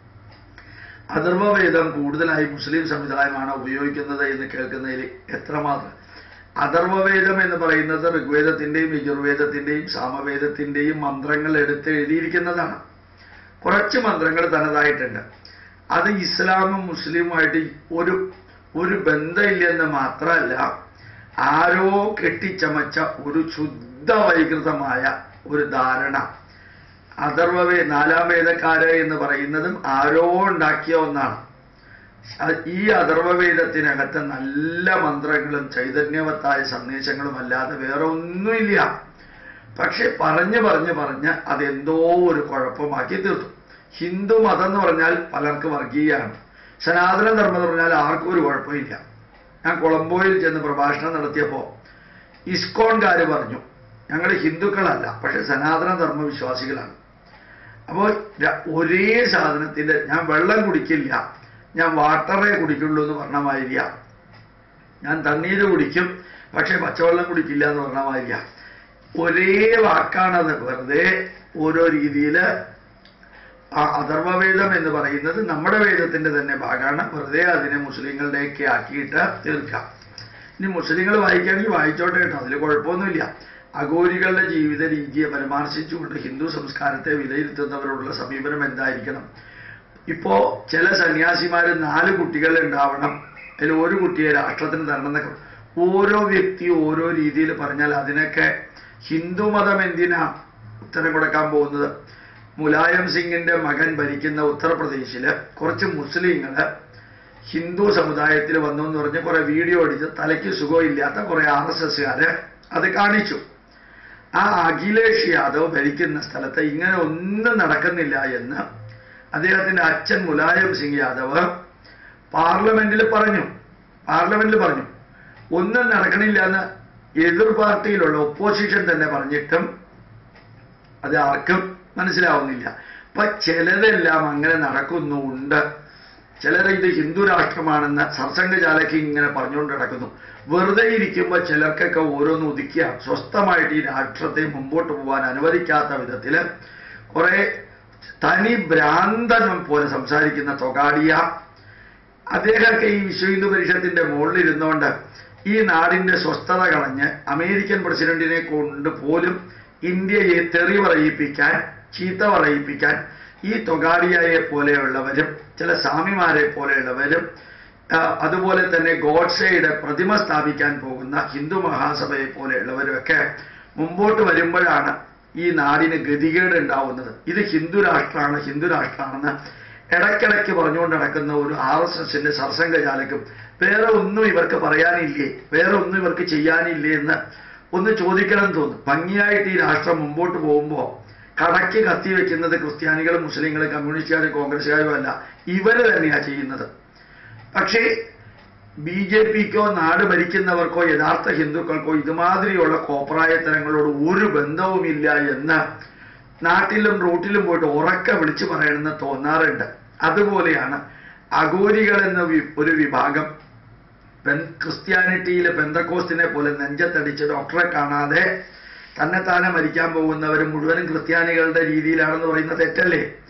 അഥർവവേദം കൂടുതലായി മുസ്ലിം സമുദായമാണ് ഉപയോഗിക്കുന്നത് എന്ന് കേൾക്കുന്നതിൽ എത്രമാത്രം. അഥർവവേദം എന്ന് പറയുന്നത് ഋഗ്വേദത്തിന്റെയും യജുർവേദത്തിന്റെയും സാമവേദത്തിന്റെയും മന്ത്രങ്ങൾ എടുത്ത് എഴുതിയിരിക്കുന്നതാണ്. കുറച്ച് മന്ത്രങ്ങൾ തനതായിട്ടുണ്ട്. അത് ഇസ്ലാമും മുസ്ലിമുമായിട്ട് ഒരു ഒരു ബന്ധമില്ലെന്ന് മാത്രമല്ല, ആരോ കെട്ടിച്ചമച്ച ഒരു ശുദ്ധ വൈകൃതമായ ഒരു ധാരണ. അഥർവവേ നാലാം വേദക്കാര് എന്ന് പറയുന്നതും ആരോ ഉണ്ടാക്കിയ ഒന്നാണ്. ഈ അഥർവവേദത്തിനകത്ത് നല്ല മന്ത്രങ്ങളും ചൈതന്യവത്തായ സന്ദേശങ്ങളും അല്ലാതെ വേറെ ഒന്നുമില്ല. പക്ഷെ പറഞ്ഞ് പറഞ്ഞ് പറഞ്ഞ് അതെന്തോ ഒരു കുഴപ്പമാക്കി തീർത്തു. ഹിന്ദു മതം എന്ന് പറഞ്ഞാൽ പലർക്ക് വർഗീയമാണ്. സനാതന ധർമ്മം എന്ന് പറഞ്ഞാൽ ആർക്കും ഒരു കുഴപ്പമില്ല. ഞാൻ കൊളംബോയിൽ ചെന്ന് പ്രഭാഷണം നടത്തിയപ്പോൾ ഇസ്കോൺകാർ പറഞ്ഞു ഞങ്ങൾ ഹിന്ദുക്കളല്ല, പക്ഷെ സനാതന ധർമ്മ വിശ്വാസികളാണ്. അപ്പോൾ ഒരേ സാധനത്തിന്റെ ഞാൻ വെള്ളം കുടിക്കില്ല, ഞാൻ വാട്ടറേ കുടിക്കുള്ളൂ എന്ന് പറഞ്ഞ മാതിരിയ. ഞാൻ തണ്ണീര് കുടിക്കും പക്ഷെ പച്ചവെള്ളം കുടിക്കില്ല എന്ന് പറഞ്ഞ മാതിരിയ. ഒരേ വാക്കാണത്. വെറുതെ ഓരോ രീതിയിൽ ആ അഥർവവേദം എന്ന് പറയുന്നത് നമ്മുടെ വേദത്തിന്റെ തന്നെ ഭാഗമാണ്. വെറുതെ അതിനെ മുസ്ലിങ്ങളുടെയൊക്കെ ആക്കിയിട്ട് തീർക്കാം. ഇനി മുസ്ലിങ്ങൾ വായിക്കുകയാണെങ്കിൽ വായിച്ചോട്ടെ കേട്ടോ, അതിൽ കുഴപ്പമൊന്നുമില്ല. അഘോരികളുടെ ജീവിത രീതിയെ പരാമർശിച്ചുകൊണ്ട് ഹിന്ദു സംസ്കാരത്തെ വിലയിരുത്തുന്നവരോടുള്ള സമീപനം എന്തായിരിക്കണം? ഇപ്പോ ചില സന്യാസിമാര് നാല് കുട്ടികൾ ഉണ്ടാവണം, അതിൽ ഒരു കുട്ടിയെ രാഷ്ട്രത്തിന് തരണം എന്നൊക്കെ ഓരോ വ്യക്തി ഓരോ രീതിയിൽ പറഞ്ഞാൽ അതിനൊക്കെ ഹിന്ദുമതം എന്തിനാ ഉത്തരം കൊടുക്കാൻ പോകുന്നത്? മുലായം സിംഗിന്റെ മകൻ ഭരിക്കുന്ന ഉത്തർപ്രദേശില് കുറച്ച് മുസ്ലിങ്ങള് ഹിന്ദു സമുദായത്തിൽ വന്നു എന്ന് പറഞ്ഞ് കുറെ വീഡിയോ അടിച്ച് തലയ്ക്ക് സുഖമില്ലാത്ത കുറെ ആർ എസ് എസ്സുകാര് അത് കാണിച്ചു. ആ അഖിലേഷ് യാദവ് ഭരിക്കുന്ന സ്ഥലത്ത് ഇങ്ങനെ ഒന്നും നടക്കുന്നില്ല എന്ന് അദ്ദേഹത്തിന്റെ അച്ഛൻ മുലായം സിംഗ് യാദവ് പാർലമെന്റിൽ പറഞ്ഞു പാർലമെന്റിൽ പറഞ്ഞു ഒന്നും നടക്കണില്ല എന്ന് എതിർ പാർട്ടിയിലുള്ള ഒപ്പോസിഷൻ തന്നെ പറഞ്ഞിട്ടും അത് ആർക്കും മനസ്സിലാവുന്നില്ല. അപ്പൊ ചിലതെല്ലാം അങ്ങനെ നടക്കുന്നുണ്ട്. ചിലർ ഇത് ഹിന്ദു രാഷ്ട്രമാണെന്ന് സർസംഘചാലയ്ക്ക് ഇങ്ങനെ പറഞ്ഞുകൊണ്ട് നടക്കുന്നു. വെറുതെ ഇരിക്കുമ്പോൾ ചിലർക്കൊക്കെ ഓരോന്ന് ഒതുക്കിയ സ്വസ്ഥമായിട്ട് ഈ രാഷ്ട്രത്തെ മുമ്പോട്ട് പോകാൻ അനുവദിക്കാത്ത വിധത്തില് കുറെ തനി ഭ്രാന്തനം പോലെ സംസാരിക്കുന്ന തൊഗാഡിയ അദ്ദേഹമൊക്കെ ഈ വിശ്വ ഹിന്ദു പരിഷത്തിന്റെ മുകളിൽ ഇരുന്നുകൊണ്ട് ഈ നാടിന്റെ സ്വസ്ഥത കളഞ്ഞ് അമേരിക്കൻ പ്രസിഡന്റിനെ കൊണ്ട് പോലും ഇന്ത്യയെ തെറി പറയിപ്പിക്കാൻ ചീത്ത പറയിപ്പിക്കാൻ ഈ തൊഗാഡിയയെ പോലെയുള്ളവരും ചില സ്വാമിമാരെ പോലെയുള്ളവരും അതുപോലെ തന്നെ ഗോഡ്സെയുടെ പ്രതിമ സ്ഥാപിക്കാൻ പോകുന്ന ഹിന്ദു മഹാസഭയെ പോലെയുള്ളവരുമൊക്കെ മുമ്പോട്ട് വരുമ്പോഴാണ് ഈ നാടിന് ഗതികേട് ഉണ്ടാവുന്നത്. ഇത് ഹിന്ദു രാഷ്ട്രമാണ് ഹിന്ദു രാഷ്ട്രമാണെന്ന് ഇടയ്ക്കിടയ്ക്ക് പറഞ്ഞുകൊണ്ട് നടക്കുന്ന ഒരു ആർ എസ് എസിന്റെ സർസംഘചാലക്കും വേറെ ഒന്നും ഇവർക്ക് പറയാനില്ലേ, വേറെ ഒന്നും ഇവർക്ക് ചെയ്യാനില്ലേ എന്ന് ഒന്ന് ചോദിക്കണം തോന്നും. ഭംഗിയായിട്ട് ഈ രാഷ്ട്രം മുമ്പോട്ട് പോകുമ്പോൾ കടയ്ക്ക് കത്തി വെക്കുന്നത് ക്രിസ്ത്യാനികളും മുസ്ലിങ്ങളും കമ്മ്യൂണിസ്റ്റുകാരും കോൺഗ്രസ്സുകാരും അല്ല, ഇവര് തന്നെയാ ചെയ്യുന്നത്. പക്ഷേ ബി ജെ പിക്കോ നാട് ഭരിക്കുന്നവർക്കോ യഥാർത്ഥ ഹിന്ദുക്കൾക്കോ ഇതുമാതിരിയുള്ള കോപ്രായത്തരങ്ങളോട് ഒരു ബന്ധവുമില്ല എന്ന് നാട്ടിലും റൂട്ടിലും പോയിട്ട് ഉറക്കെ വിളിച്ചു പറയണമെന്ന് തോന്നാറുണ്ട്. അതുപോലെയാണ് അഘോരികൾ എന്ന ഒരു വിഭാഗം ക്രിസ്ത്യാനിറ്റിയിലെ പെന്തക്കോസ്റ്റിനെ പോലെ നെഞ്ചത്തടിച്ച് ഡോക്ടറെ കാണാതെ തന്നെ താനെ മരിക്കാൻ പോകുന്നവർ മുഴുവനും ക്രിസ്ത്യാനികളുടെ രീതിയിലാണെന്ന് പറയുന്നത് തെറ്റല്ലേ?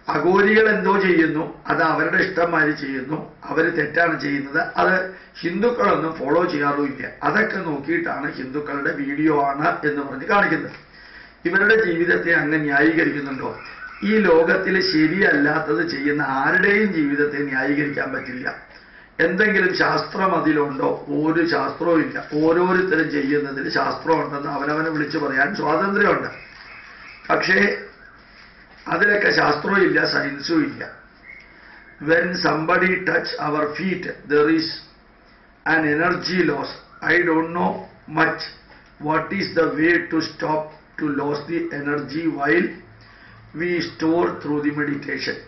അഘോരികൾ എന്തോ ചെയ്യുന്നു, അത് അവരുടെ ഇഷ്ടംമാതിരി ചെയ്യുന്നു, അവർ തെറ്റാണ് ചെയ്യുന്നത്, അത് ഹിന്ദുക്കളൊന്നും ഫോളോ ചെയ്യാറുമില്ല. അതൊക്കെ നോക്കിയിട്ടാണ് ഹിന്ദുക്കളുടെ വീഡിയോ ആണ് എന്ന് പറഞ്ഞ് കാണിക്കുന്നത്. ഇവരുടെ ജീവിതത്തെ അങ്ങ് ന്യായീകരിക്കുന്നുണ്ടോ? ഈ ലോകത്തിൽ ശരിയല്ലാത്തത് ചെയ്യുന്ന ആരുടെയും ജീവിതത്തെ ന്യായീകരിക്കാൻ പറ്റില്ല. എന്തെങ്കിലും ശാസ്ത്രം അതിലുണ്ടോ? ഒരു ശാസ്ത്രവും ഇല്ല. ഓരോരുത്തരും ചെയ്യുന്നതിൽ ശാസ്ത്രമുണ്ടെന്ന് അവനവനെ വിളിച്ചു പറയാൻ സ്വാതന്ത്ര്യമുണ്ട്. പക്ഷേ അതിലൊക്കെ ശാസ്ത്രവും ഇല്ല, സയൻസും ഇല്ല. When somebody touch our feet, there is an energy loss. I don't know much. What is the way to stop to lose the energy while we store through the meditation?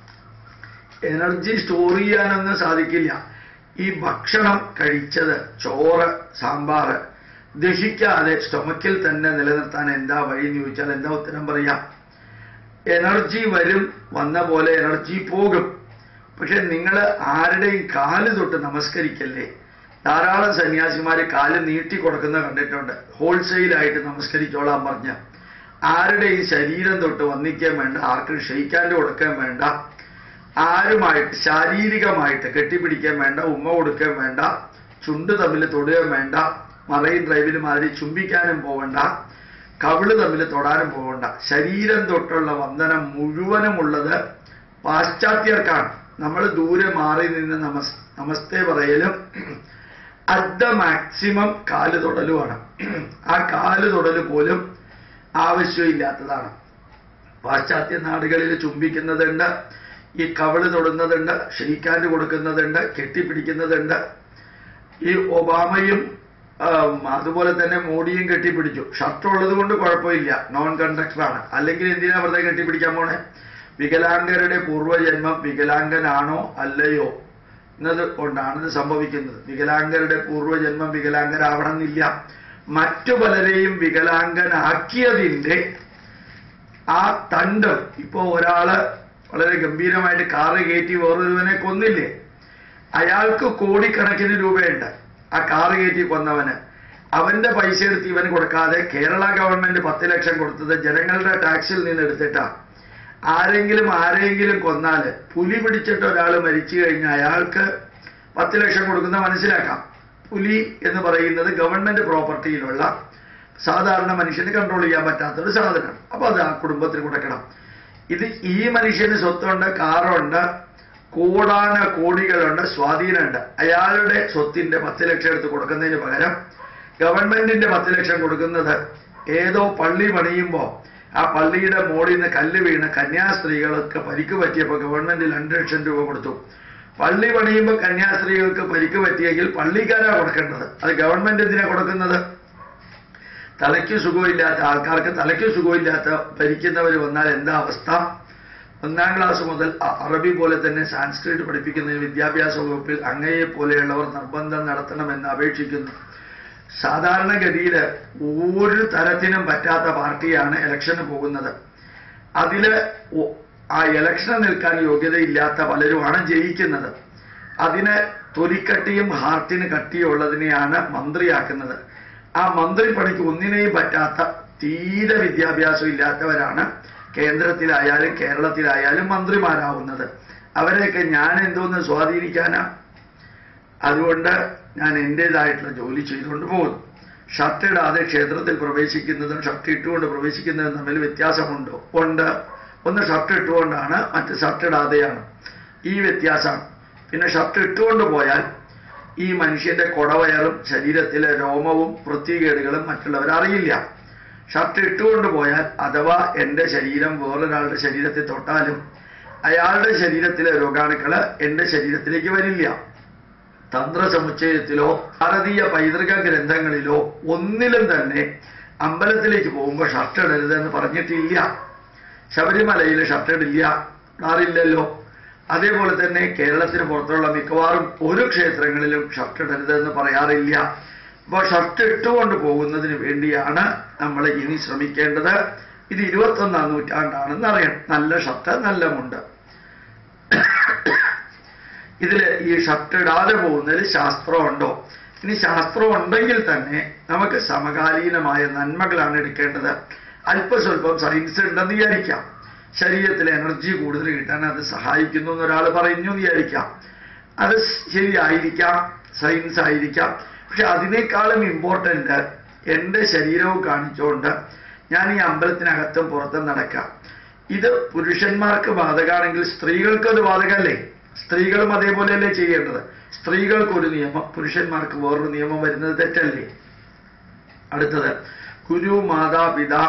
Energy store ചെയ്യാനൊന്നും സാധിക്കില്ല. ഈ ഭക്ഷണം കഴിച്ചത്, ചോറ്, സാമ്പാർ ദഹിക്കാതെ സ്റ്റൊമക്കിൽ തന്നെ നിലനിർത്താൻ എന്താ വഴി എന്ന് ചോദിച്ചാൽ എന്താ ഉത്തരം പറയാം? എനർജി വരും, വന്ന പോലെ എനർജി പോകും. പക്ഷെ നിങ്ങൾ ആരുടെയും കാല് തൊട്ട് നമസ്കരിക്കല്ലേ. ധാരാളം സന്യാസിമാർ കാല് നീട്ടി കൊടുക്കുന്ന കണ്ടിട്ടുണ്ട്, ഹോൾസെയിലായിട്ട് നമസ്കരിച്ചോളാൻ പറഞ്ഞ. ആരുടെയും ശരീരം തൊട്ട് വന്നിക്കാൻ വേണ്ട, ആർക്കും ക്ഷയിക്കാണ്ട് കൊടുക്കാൻ വേണ്ട, ആരുമായിട്ട് ശാരീരികമായിട്ട് കെട്ടിപ്പിടിക്കാൻ വേണ്ട, ഉമ്മ കൊടുക്കാൻ വേണ്ട, ചുണ്ട് തമ്മിൽ തൊടുകയും വേണ്ട, മറൈൻ ഡ്രൈവിൽ മാതിരി ചുംബിക്കാനും പോകണ്ട, കവിള് തമ്മിൽ തൊടാനും പോകണ്ട. ശരീരം തൊട്ടുള്ള വന്ദനം മുഴുവനുമുള്ളത് പാശ്ചാത്യർക്കാണ്. നമ്മൾ ദൂരെ മാറി നിന്ന് നമസ് നമസ്തേ പറയലും അറ്റ് ദ മാക്സിമം കാല് തൊടലുമാണ്. ആ കാല് തൊടൽ പോലും ആവശ്യമില്ലാത്തതാണ്. പാശ്ചാത്യ നാടുകളിൽ ചുംബിക്കുന്നതുണ്ട്, ഈ കവിള് തൊടുന്നതുണ്ട്, ഷെയ്ക്കാൻഡ് കൊടുക്കുന്നതുണ്ട്, കെട്ടിപ്പിടിക്കുന്നതുണ്ട്. ഈ ഒബാമയും അതുപോലെ തന്നെ മോഡിയും കെട്ടിപ്പിടിച്ചു. ഷർട്ടുള്ളത് കൊണ്ട് കുഴപ്പമില്ല, നോൺ കണ്ടക്ടറാണ്. അല്ലെങ്കിൽ എന്തിനാ വെറുതെ കെട്ടിപ്പിടിക്കാൻ പോണേ? വികലാംഗരുടെ പൂർവ്വജന്മം വികലാംഗനാണോ അല്ലയോ എന്നത് കൊണ്ടാണ് ഇത് സംഭവിക്കുന്നത്. വികലാംഗരുടെ പൂർവ്വജന്മം വികലാംഗരാവണമെന്നില്ല. മറ്റു പലരെയും വികലാംഗനാക്കിയതിൻ്റെ ആ തണ്ടം. ഇപ്പോ ഒരാള് വളരെ ഗംഭീരമായിട്ട് കാറ് കയറ്റി വേറൊരുവനെ കൊന്നില്ലേ, അയാൾക്ക് കോടിക്കണക്കിന് രൂപയുണ്ട്. ആ കാറ് കയറ്റി കൊന്നവന് അവന്റെ പൈസ എടുത്ത് ഇവന് കൊടുക്കാതെ കേരള ഗവൺമെന്റ് പത്ത് ലക്ഷം കൊടുത്തത് ജനങ്ങളുടെ ടാക്സിൽ നിന്ന് എടുത്തിട്ടാ. ആരെങ്കിലും ആരെങ്കിലും കൊന്നാല്, പുലി പിടിച്ചിട്ട് ഒരാൾ മരിച്ചു കഴിഞ്ഞാൽ അയാൾക്ക് പത്ത് ലക്ഷം കൊടുക്കുന്ന മനസ്സിലാക്കാം. പുലി എന്ന് പറയുന്നത് ഗവൺമെന്റ് പ്രോപ്പർട്ടിയിലുള്ള സാധാരണ മനുഷ്യന് കൺട്രോൾ ചെയ്യാൻ പറ്റാത്തൊരു സാധനം. അപ്പൊ അത് ആ കുടുംബത്തിന് കൊടുക്കണം. ഇത് ഈ മനുഷ്യന് സ്വത്തുണ്ട്, കാറുണ്ട്, കോടാന കോടികളുണ്ട്, സ്വാധീനമുണ്ട്. അയാളുടെ സ്വത്തിന്റെ പത്ത് ലക്ഷം എടുത്ത് കൊടുക്കുന്നതിന് പകരം ഗവൺമെന്റിന്റെ പത്ത് ലക്ഷം കൊടുക്കുന്നത് ഏതോ പള്ളി പണിയുമ്പോൾ ആ പള്ളിയുടെ മോളിൽ നിന്ന് കല്ല് വീണ് കന്യാസ്ത്രീകൾക്ക് പരിക്ക് പറ്റിയപ്പോൾ ഗവൺമെന്റ് രണ്ട് ലക്ഷം രൂപ കൊടുത്തു. പള്ളി പണിയുമ്പോൾ കന്യാസ്ത്രീകൾക്ക് പരിക്ക് പറ്റിയെങ്കിൽ പള്ളിക്കാരാ കൊടുക്കേണ്ടത്, അത് ഗവൺമെന്റ് എന്തിനാ കൊടുക്കുന്നത്? തലയ്ക്ക് സുഖമില്ലാത്ത ആൾക്കാർക്ക് തലയ്ക്ക് സുഖമില്ലാത്ത ഭരിക്കുന്നവർ വന്നാൽ എന്താ അവസ്ഥ? ഒന്നാം ക്ലാസ് മുതൽ അറബി പോലെ തന്നെ സാൻസ്ക്രിറ്റ് പഠിപ്പിക്കുന്ന വിദ്യാഭ്യാസ വകുപ്പിൽ അങ്ങയെ പോലെയുള്ളവർ നിർബന്ധം നടത്തണമെന്ന് അപേക്ഷിക്കുന്നു. സാധാരണഗതിയിൽ ഒരു തരത്തിനും പറ്റാത്ത പാർട്ടിയാണ് ഇലക്ഷന് പോകുന്നത്. അതിൽ ആ ഇലക്ഷന് നിൽക്കാൻ യോഗ്യതയില്ലാത്ത പലരുമാണ് ജയിക്കുന്നത്. അതിന് തൊലിക്കട്ടിയും ഹാർട്ടിന് കട്ടിയുള്ളതിനെയാണ് മന്ത്രിയാക്കുന്നത്. ആ മന്ത്രി പണിക്ക് ഒന്നിനെയും പറ്റാത്ത തീരെ വിദ്യാഭ്യാസം ഇല്ലാത്തവരാണ് കേന്ദ്രത്തിലായാലും കേരളത്തിലായാലും മന്ത്രിമാരാവുന്നത്. അവരെയൊക്കെ ഞാൻ എന്തോന്ന് സ്വാധീനിക്കാനാ? അതുകൊണ്ട് ഞാൻ എൻ്റേതായിട്ടുള്ള ജോലി ചെയ്തുകൊണ്ട് പോകുന്നു. ഷർട്ട് ഇടാതെ ക്ഷേത്രത്തിൽ പ്രവേശിക്കുന്നതും ഷർട്ട് ഇട്ടുകൊണ്ട് പ്രവേശിക്കുന്നതും തമ്മിൽ വ്യത്യാസമുണ്ടോ? ഉണ്ട്. ഒന്ന് ഷർട്ട് ഇട്ടുകൊണ്ടാണ്, മറ്റ് ഷർട്ട് ഇടാതെയാണ്. ഈ വ്യത്യാസമാണ്. പിന്നെ ഷർട്ട് ഇട്ടുകൊണ്ട് പോയാൽ ഈ മനുഷ്യന്റെ കൊടവയറും ശരീരത്തിലെ രോമവും വൃത്തികേടുകളും മറ്റുള്ളവർ അറിയില്ല. ഷർട്ട് ഇട്ടുകൊണ്ട് പോയാൽ അഥവാ എൻ്റെ ശരീരം വേറൊരാളുടെ ശരീരത്തിൽ തൊട്ടാലും അയാളുടെ ശരീരത്തിലെ രോഗാണുക്കള് എൻ്റെ ശരീരത്തിലേക്ക് വരില്ല. തന്ത്രസമുച്ചയത്തിലോ ഭാരതീയ പൈതൃക ഗ്രന്ഥങ്ങളിലോ ഒന്നിലും തന്നെ അമ്പലത്തിലേക്ക് പോകുമ്പോൾ ഷർട്ട് ഇടരുതെന്ന് പറഞ്ഞിട്ടില്ല. ശബരിമലയിൽ ഷർട്ട് ഇടില്ല, ഇടാറില്ലല്ലോ. അതേപോലെ തന്നെ കേരളത്തിന് പുറത്തുള്ള മിക്കവാറും ഒരു ക്ഷേത്രങ്ങളിലും ഷർട്ട് ഇടരുതെന്ന് പറയാറില്ല. അപ്പോൾ ഷർട്ട് ഇട്ടുകൊണ്ട് പോകുന്നതിന് വേണ്ടിയാണ് നമ്മൾ ഇനി ശ്രമിക്കേണ്ടത്. ഇത് ഇരുപത്തൊന്നാം നൂറ്റാണ്ടാണെന്ന് അറിയണം. നല്ല ഷർട്ട്, നല്ല മുണ്ട്. ഇതിൽ ഈ ഷർട്ട് ഇടാതെ പോകുന്നതിൽ ശാസ്ത്രമുണ്ടോ? ഇനി ശാസ്ത്രം ഉണ്ടെങ്കിൽ തന്നെ നമുക്ക് സമകാലീനമായ നന്മകളാണ് എടുക്കേണ്ടത്. അല്പസ്വല്പം സയൻസ് ഉണ്ടെന്ന് വിചാരിക്കാം. ശരീരത്തിലെ എനർജി കൂടുതൽ കിട്ടാൻ അത് സഹായിക്കുന്നു എന്നൊരാൾ പറയുന്നു എന്ന് വിചാരിക്കാം. അത് ശരിയായിരിക്കാം, സയൻസ് ആയിരിക്കാം. പക്ഷെ അതിനേക്കാളും ഇമ്പോർട്ടൻ്റ് എൻ്റെ ശരീരവും കാണിച്ചുകൊണ്ട് ഞാൻ ഈ അമ്പലത്തിനകത്തും പുറത്തും നടക്കാം. ഇത് പുരുഷന്മാർക്ക് ബാധകമാണെങ്കിൽ സ്ത്രീകൾക്ക് അത് ബാധകമല്ലേ? സ്ത്രീകളും അതേപോലെയല്ലേ ചെയ്യേണ്ടത്? സ്ത്രീകൾക്കൊരു നിയമം, പുരുഷന്മാർക്ക് വേറൊരു നിയമം വരുന്നത് തെറ്റല്ലേ? അടുത്തത്, ഗുരു മാതാപിതാ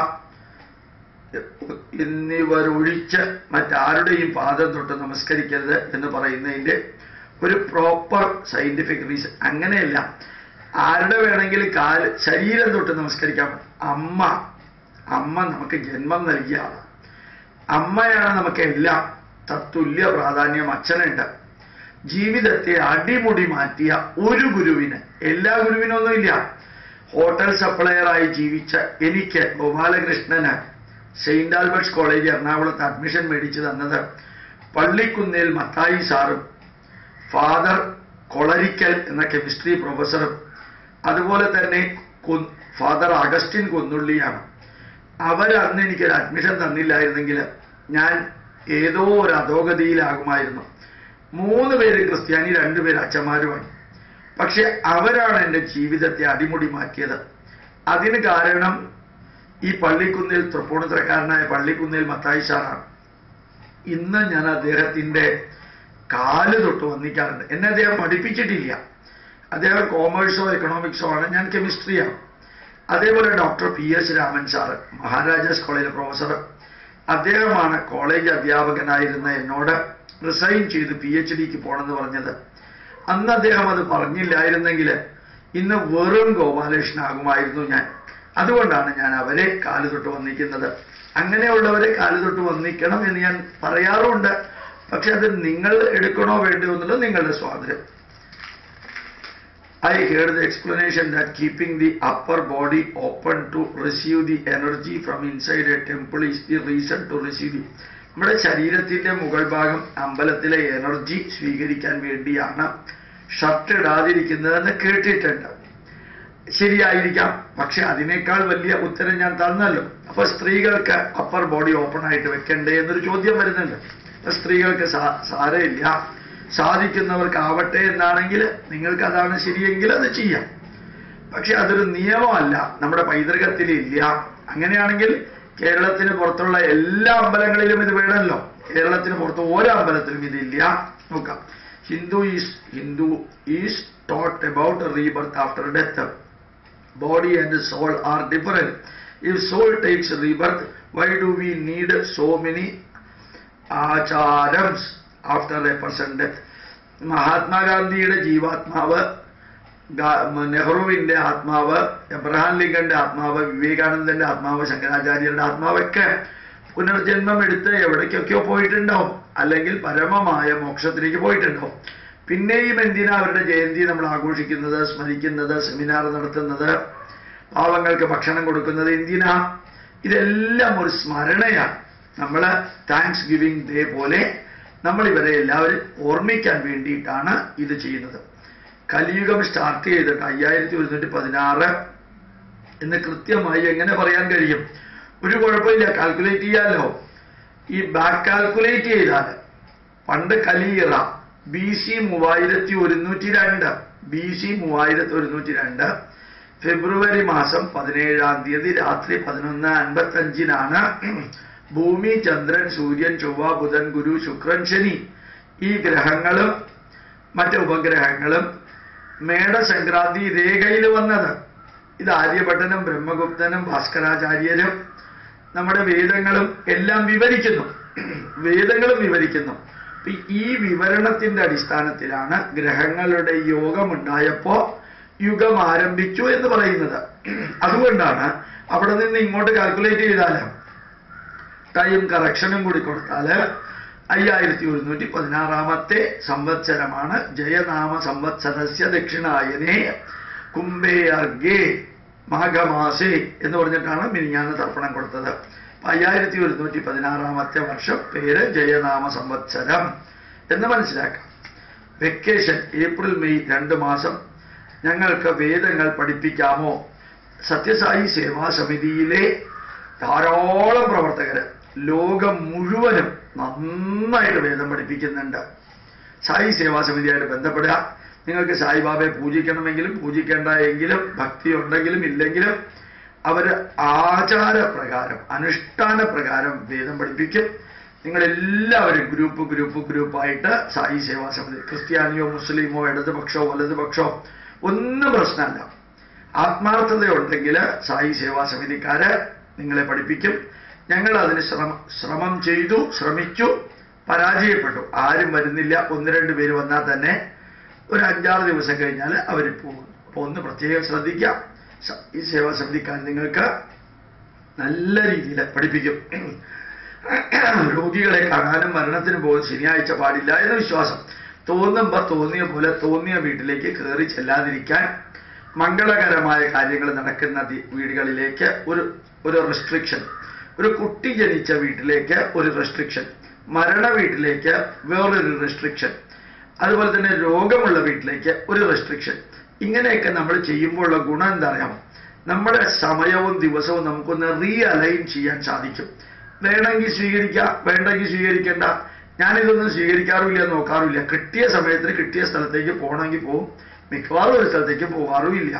എന്നിവരൊഴിച്ച് മറ്റാരുടെയും പാദം തൊട്ട് നമസ്കരിക്കരുത് എന്ന് പറയുന്നതിൻ്റെ ഒരു പ്രോപ്പർ സയന്റിഫിക് റീസൺ അങ്ങനെയല്ല. ആരുടെ വേണമെങ്കിലും കാല് ശരീരം തൊട്ട് നമസ്കരിക്കാം. അമ്മ അമ്മ നമുക്ക് ജന്മം നൽകിയ ആളാണ്. അമ്മയാണ് നമുക്ക് എല്ലാം. തത്തുല്യ പ്രാധാന്യം അച്ഛനുണ്ട്. ജീവിതത്തെ അടിമുടി മാറ്റിയ ഒരു ഗുരുവിന്, എല്ലാ ഗുരുവിനൊന്നുമില്ല, ഹോട്ടൽ സപ്ലയറായി ജീവിച്ച എനിക്ക് ഗോപാലകൃഷ്ണന് സെയിന്റ് ആൽബർട്ട്സ് കോളേജ് എറണാകുളത്ത് അഡ്മിഷൻ മേടിച്ചു തന്നത് പള്ളിക്കുന്നേൽ മത്തായി സാറും ഫാദർ കൊളരിക്കൽ എന്ന കെമിസ്ട്രി പ്രൊഫസറും അതുപോലെ തന്നെ ഫാദർ അഗസ്റ്റിൻ കുന്നുള്ളിയാണ്. അവരന്ന് എനിക്കൊരു അഡ്മിഷൻ തന്നില്ലായിരുന്നെങ്കിൽ ഞാൻ ഏതോ ഒരു അധോഗതിയിലാകുമായിരുന്നു. മൂന്ന് പേര് ക്രിസ്ത്യാനി, രണ്ടുപേര് അച്ഛന്മാരുമാണ്. പക്ഷെ അവരാണ് എൻ്റെ ജീവിതത്തെ അടിമുടി മാറ്റിയത്. അതിന് കാരണം ഈ പള്ളിക്കുന്നിൽ തൃപ്പൂണിത്തുറക്കാരനായ പള്ളിക്കുന്നിൽ മത്തായി സാറാണ്. ഇന്ന് ഞാൻ അദ്ദേഹത്തിൻ്റെ കാല് തൊട്ട് വന്നിക്കാറുണ്ട്. എന്നെ അദ്ദേഹം പഠിപ്പിച്ചിട്ടില്ല. അദ്ദേഹം കോമേഴ്സോ എക്കണോമിക്സോ ആണ്, ഞാൻ കെമിസ്ട്രിയാണ്. അതേപോലെ doctor P S Raman sir Maharajas കോളേജിലെ പ്രൊഫസർ, അദ്ദേഹമാണ് കോളേജ് അധ്യാപകനായിരുന്ന എന്നോട് റിസൈൻ ചെയ്ത് പി എച്ച് ഡിക്ക് പോകണമെന്ന് പറഞ്ഞത്. അന്ന് അദ്ദേഹം അത് പറഞ്ഞില്ലായിരുന്നെങ്കിൽ ഇന്ന് വെറും ഗോപാലകൃഷ്ണനാകുമായിരുന്നു ഞാൻ. അതുകൊണ്ടാണ് ഞാൻ അവരെ കാല് തൊട്ട് വന്നിക്കുന്നത്. അങ്ങനെയുള്ളവരെ കാല് തൊട്ട് വന്നിക്കണം എന്ന് ഞാൻ പറയാറുണ്ട്. പക്ഷെ അത് നിങ്ങൾ എടുക്കണോ വേണ്ടോ എന്നുള്ളത് നിങ്ങളുടെ സ്വാതന്ത്ര്യം. I heard the explanation that keeping the upper body open to receive the energy from inside a temple is the reason to receive it. നമ്മുടെ ശരീരത്തിന്റെ മുകൾ ഭാഗം അമ്പലത്തിലെ എനർജി സ്വീകരിക്കാൻ വേണ്ടിയാണ് ഷർട്ട് ഇടാതിരിക്കുന്നതെന്ന് കേട്ടിട്ടുണ്ട്. ശരിയായിരിക്കാം. പക്ഷെ അതിനേക്കാൾ വലിയ ഉത്തരം ഞാൻ തന്നല്ലോ. അപ്പൊ സ്ത്രീകൾക്ക് അപ്പർ ബോഡി ഓപ്പൺ ആയിട്ട് വെക്കണ്ടേ എന്നൊരു ചോദ്യം വരുന്നുണ്ട്. സ്ത്രീകൾക്ക് സാരമില്ല, സാധിക്കുന്നവർക്കാവട്ടെ എന്നാണെങ്കിൽ നിങ്ങൾക്ക് അതാണ് ശരിയെങ്കിൽ അത് ചെയ്യാം. പക്ഷെ അതൊരു നിയമമല്ല, നമ്മുടെ പൈതൃകത്തിലില്ല. അങ്ങനെയാണെങ്കിൽ കേരളത്തിന് പുറത്തുള്ള എല്ലാ അമ്പലങ്ങളിലും ഇത് വേണമല്ലോ. കേരളത്തിന് പുറത്ത് ഓരോ അമ്പലത്തിലും ഇതില്ല. നോക്കാം. Hindu is Hindu is taught about rebirth after death. Body and soul are different. If soul takes rebirth, why do we need so many acharams after a person death? മഹാത്മാഗാന്ധിയുടെ ജീവാത്മാവ്, നെഹ്റുവിന്റെ ആത്മാവ്, എബ്രഹാം ലിങ്കന്റെ ആത്മാവ്, വിവേകാനന്ദന്റെ ആത്മാവ്, ശങ്കരാചാര്യരുടെ ആത്മാവൊക്കെ പുനർജന്മം എടുത്ത് എവിടേക്കൊക്കെയോ പോയിട്ടുണ്ടാവും, അല്ലെങ്കിൽ പരമമായ മോക്ഷത്തിലേക്ക് പോയിട്ടുണ്ടാവും. പിന്നെയും എന്തിനാ അവരുടെ ജയന്തി നമ്മൾ ആഘോഷിക്കുന്നത്, സ്മരിക്കുന്നത്, സെമിനാർ നടത്തുന്നത്, പാവങ്ങൾക്ക് ഭക്ഷണം കൊടുക്കുന്നത്? എന്തിനാ? ഇതെല്ലാം ഒരു സ്മരണയാണ്. നമ്മൾ താങ്ക്സ് ഗിവിംഗ് ഡേ പോലെ നമ്മൾ ഇവരെ എല്ലാവരും ഓർമ്മിക്കാൻ വേണ്ടിയിട്ടാണ് ഇത് ചെയ്യുന്നത്. കലിയുഗം സ്റ്റാർട്ട് ചെയ്തിട്ട് അയ്യായിരത്തി ഒരുന്നൂറ്റി പതിനാറ് എന്ന് കൃത്യമായി എങ്ങനെ പറയാൻ കഴിയും? ഒരു കുഴപ്പമില്ല, കാൽക്കുലേറ്റ് ചെയ്യാലോ. ഈ ബാക്ക് കാൽക്കുലേറ്റ് ചെയ്താൽ പണ്ട് കലിയിറ ബി സി മൂവായിരത്തി ഒരുന്നൂറ്റി രണ്ട് ബി സി മൂവായിരത്തി ഒരുന്നൂറ്റി രണ്ട് ഫെബ്രുവരി മാസം പതിനേഴാം തീയതി രാത്രി പതിനൊന്ന് അൻപത്തി അഞ്ചിനാണ് ഭൂമി, ചന്ദ്രൻ, സൂര്യൻ, ചൊവ്വ, ബുധൻ, ഗുരു, ശുക്രൻ, ശനി ഈ ഗ്രഹങ്ങളും മറ്റ് ഉപഗ്രഹങ്ങളും മേടസംക്രാന്തി രേഖയിൽ വന്നത്. ഇത് ആര്യഭട്ടനും ബ്രഹ്മഗുപ്തനും ഭാസ്കരാചാര്യരും നമ്മുടെ വേദങ്ങളും എല്ലാം വിവരിക്കുന്നു. വേദങ്ങളും വിവരിക്കുന്നു. ഈ വിവരണത്തിന്റെ അടിസ്ഥാനത്തിലാണ് ഗ്രഹങ്ങളുടെ യോഗമുണ്ടായപ്പോ യുഗം ആരംഭിച്ചു എന്ന് പറയുന്നത്. അതുകൊണ്ടാണ് അവിടെ നിന്ന് ഇങ്ങോട്ട് കാൽക്കുലേറ്റ് ചെയ്താൽ ടൈം കറക്ഷനും കൂടി കൊടുത്താൽ അയ്യായിരത്തി ഒരുന്നൂറ്റി പതിനാറാമത്തെ സംവത്സരമാണ്. ജയനാമ സംവത്സരസ്യ ദക്ഷിണായനേ കുംഭേ അർഗേ മാഘമാസേ എന്ന് പറഞ്ഞിട്ടാണ് മിനിഞ്ഞാന്ന് തർപ്പണം കൊടുത്തത്. അയ്യായിരത്തി ഒരുന്നൂറ്റി പതിനാറാമത്തെ വർഷം പേര് ജയനാമ സംവത്സരം എന്ന് മനസ്സിലാക്കാം. വെക്കേഷൻ ഏപ്രിൽ മെയ് രണ്ട് മാസം ഞങ്ങൾക്ക് വേദങ്ങൾ പഠിപ്പിക്കാമോ? സത്യസായി സേവാ സമിതിയിലെ ധാരാളം പ്രവർത്തകർ ലോകം മുഴുവനും നന്നായിട്ട് വേദം പഠിപ്പിക്കുന്നുണ്ട്. സായി സേവാ സമിതിയായിട്ട് ബന്ധപ്പെടുക. നിങ്ങൾക്ക് സായിബാബയെ പൂജിക്കണമെങ്കിലും പൂജിക്കേണ്ട എങ്കിലും ഭക്തി ഉണ്ടെങ്കിലും ഇല്ലെങ്കിലും അവർ ആചാരപ്രകാരം അനുഷ്ഠാന പ്രകാരം വേദം പഠിപ്പിക്കും. നിങ്ങളെല്ലാവരും ഗ്രൂപ്പ് ഗ്രൂപ്പ് ഗ്രൂപ്പായിട്ട് സായി സേവാ സമിതി, ക്രിസ്ത്യാനിയോ മുസ്ലിമോ ഇടതുപക്ഷമോ വലതുപക്ഷമോ ഒന്നും പ്രശ്നമല്ല. ആത്മാർത്ഥതയുണ്ടെങ്കിൽ സായി സേവാ സമിതിക്കാര് നിങ്ങളെ പഠിപ്പിക്കും. ഞങ്ങൾ അതിന് ശ്രമം ശ്രമം ചെയ്തു, ശ്രമിച്ചു, പരാജയപ്പെട്ടു. ആരും വരുന്നില്ല. ഒന്ന് രണ്ട് പേര് വന്നാൽ തന്നെ ഒരു അഞ്ചാറ് ദിവസം കഴിഞ്ഞാൽ അവർ പോകും. അപ്പോൾ ഒന്ന് പ്രത്യേകം ശ്രദ്ധിക്കാം. ഈ സേവാ സമിതിക്കാർ നിങ്ങൾക്ക് നല്ല രീതിയിൽ പഠിപ്പിക്കും. രോഗികളെ കാണാനും മരണത്തിന് പോകും ശനിയാഴ്ച പാടില്ല എന്ന് വിശ്വാസം. തോന്നുമ്പോൾ തോന്നിയ പോലെ തോന്നിയ വീട്ടിലേക്ക് കയറി ചെല്ലാതിരിക്കാൻ, മംഗളകരമായ കാര്യങ്ങൾ നടക്കുന്ന വീടുകളിലേക്ക് ഒരു ഒരു റെസ്ട്രിക്ഷൻ, ഒരു കുട്ടി ജനിച്ച വീട്ടിലേക്ക് ഒരു റെസ്ട്രിക്ഷൻ, മരണ വീട്ടിലേക്ക് വേറൊരു റെസ്ട്രിക്ഷൻ, അതുപോലെ തന്നെ രോഗമുള്ള വീട്ടിലേക്ക് ഒരു റെസ്ട്രിക്ഷൻ. ഇങ്ങനെയൊക്കെ നമ്മൾ ചെയ്യുമ്പോഴുള്ള ഗുണം എന്താ അറിയാമോ? നമ്മുടെ സമയവും ദിവസവും നമുക്കൊന്ന് റീഅലൈൻ ചെയ്യാൻ സാധിക്കും. വേണമെങ്കിൽ സ്വീകരിക്കാം, വേണ്ടെങ്കിൽ സ്വീകരിക്കേണ്ട. ഞാനിതൊന്നും സ്വീകരിക്കാറുമില്ല, നോക്കാറുമില്ല. കിട്ടിയ സമയത്തിന് കിട്ടിയ സ്ഥലത്തേക്ക് പോകണമെങ്കിൽ പോകും. മിക്കവാറും ഒരു സ്ഥലത്തേക്ക് പോകാറുമില്ല.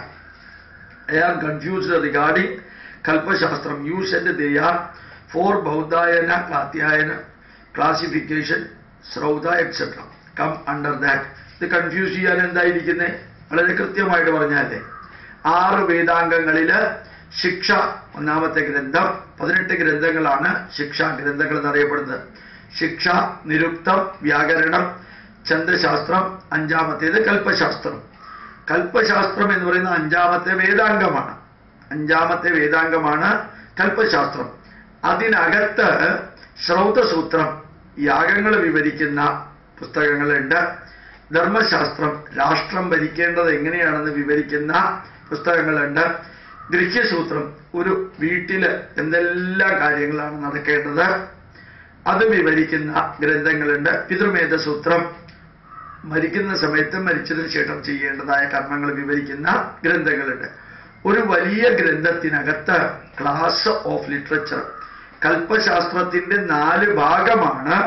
I am confused regarding Kalpashastra. Use and they are four Baudhayana Katyayana classification Shrauta etcetera come under that. ഇത് കൺഫ്യൂസ് ചെയ്യാൻ എന്തായിരിക്കുന്നത്? വളരെ കൃത്യമായിട്ട് പറഞ്ഞാലേ, ആറ് വേദാംഗങ്ങളില് ശിക്ഷ ഒന്നാമത്തെ ഗ്രന്ഥം, പതിനെട്ട് ഗ്രന്ഥങ്ങളാണ് ശിക്ഷാ ഗ്രന്ഥങ്ങൾ എന്നറിയപ്പെടുന്നത്. ശിക്ഷ, നിരുക്തം, വ്യാകരണം, ഛന്ദശാസ്ത്രം, അഞ്ചാമത്തേത് കൽപ്പശാസ്ത്രം. കൽപ്പശാസ്ത്രം എന്ന് പറയുന്ന അഞ്ചാമത്തെ വേദാംഗമാണ്. അഞ്ചാമത്തെ വേദാംഗമാണ് കൽപ്പശാസ്ത്രം. അതിനകത്ത് ശ്രൗതസൂത്രം, യാഗങ്ങൾ വിവരിക്കുന്ന പുസ്തകങ്ങളുണ്ട്. ധർമ്മശാസ്ത്രം, രാഷ്ട്രം ഭരിക്കേണ്ടത് എങ്ങനെയാണെന്ന് വിവരിക്കുന്ന പുസ്തകങ്ങളുണ്ട്. ഗൃഹ്യസൂത്രം, ഒരു വീട്ടില് എന്തെല്ലാം കാര്യങ്ങളാണ് നടക്കേണ്ടത് അത് വിവരിക്കുന്ന ഗ്രന്ഥങ്ങളുണ്ട്. പിതൃമേധസൂത്രം, മരിക്കുന്ന സമയത്ത് മരിച്ചതിന് ശേഷം ചെയ്യേണ്ടതായ കർമ്മങ്ങൾ വിവരിക്കുന്ന ഗ്രന്ഥങ്ങളുണ്ട്. ഒരു വലിയ ഗ്രന്ഥത്തിനകത്ത് ക്ലാസ് ഓഫ് ലിറ്ററേച്ചർ, കൽപ്പശാസ്ത്രത്തിന്റെ നാല് ഭാഗമാണ്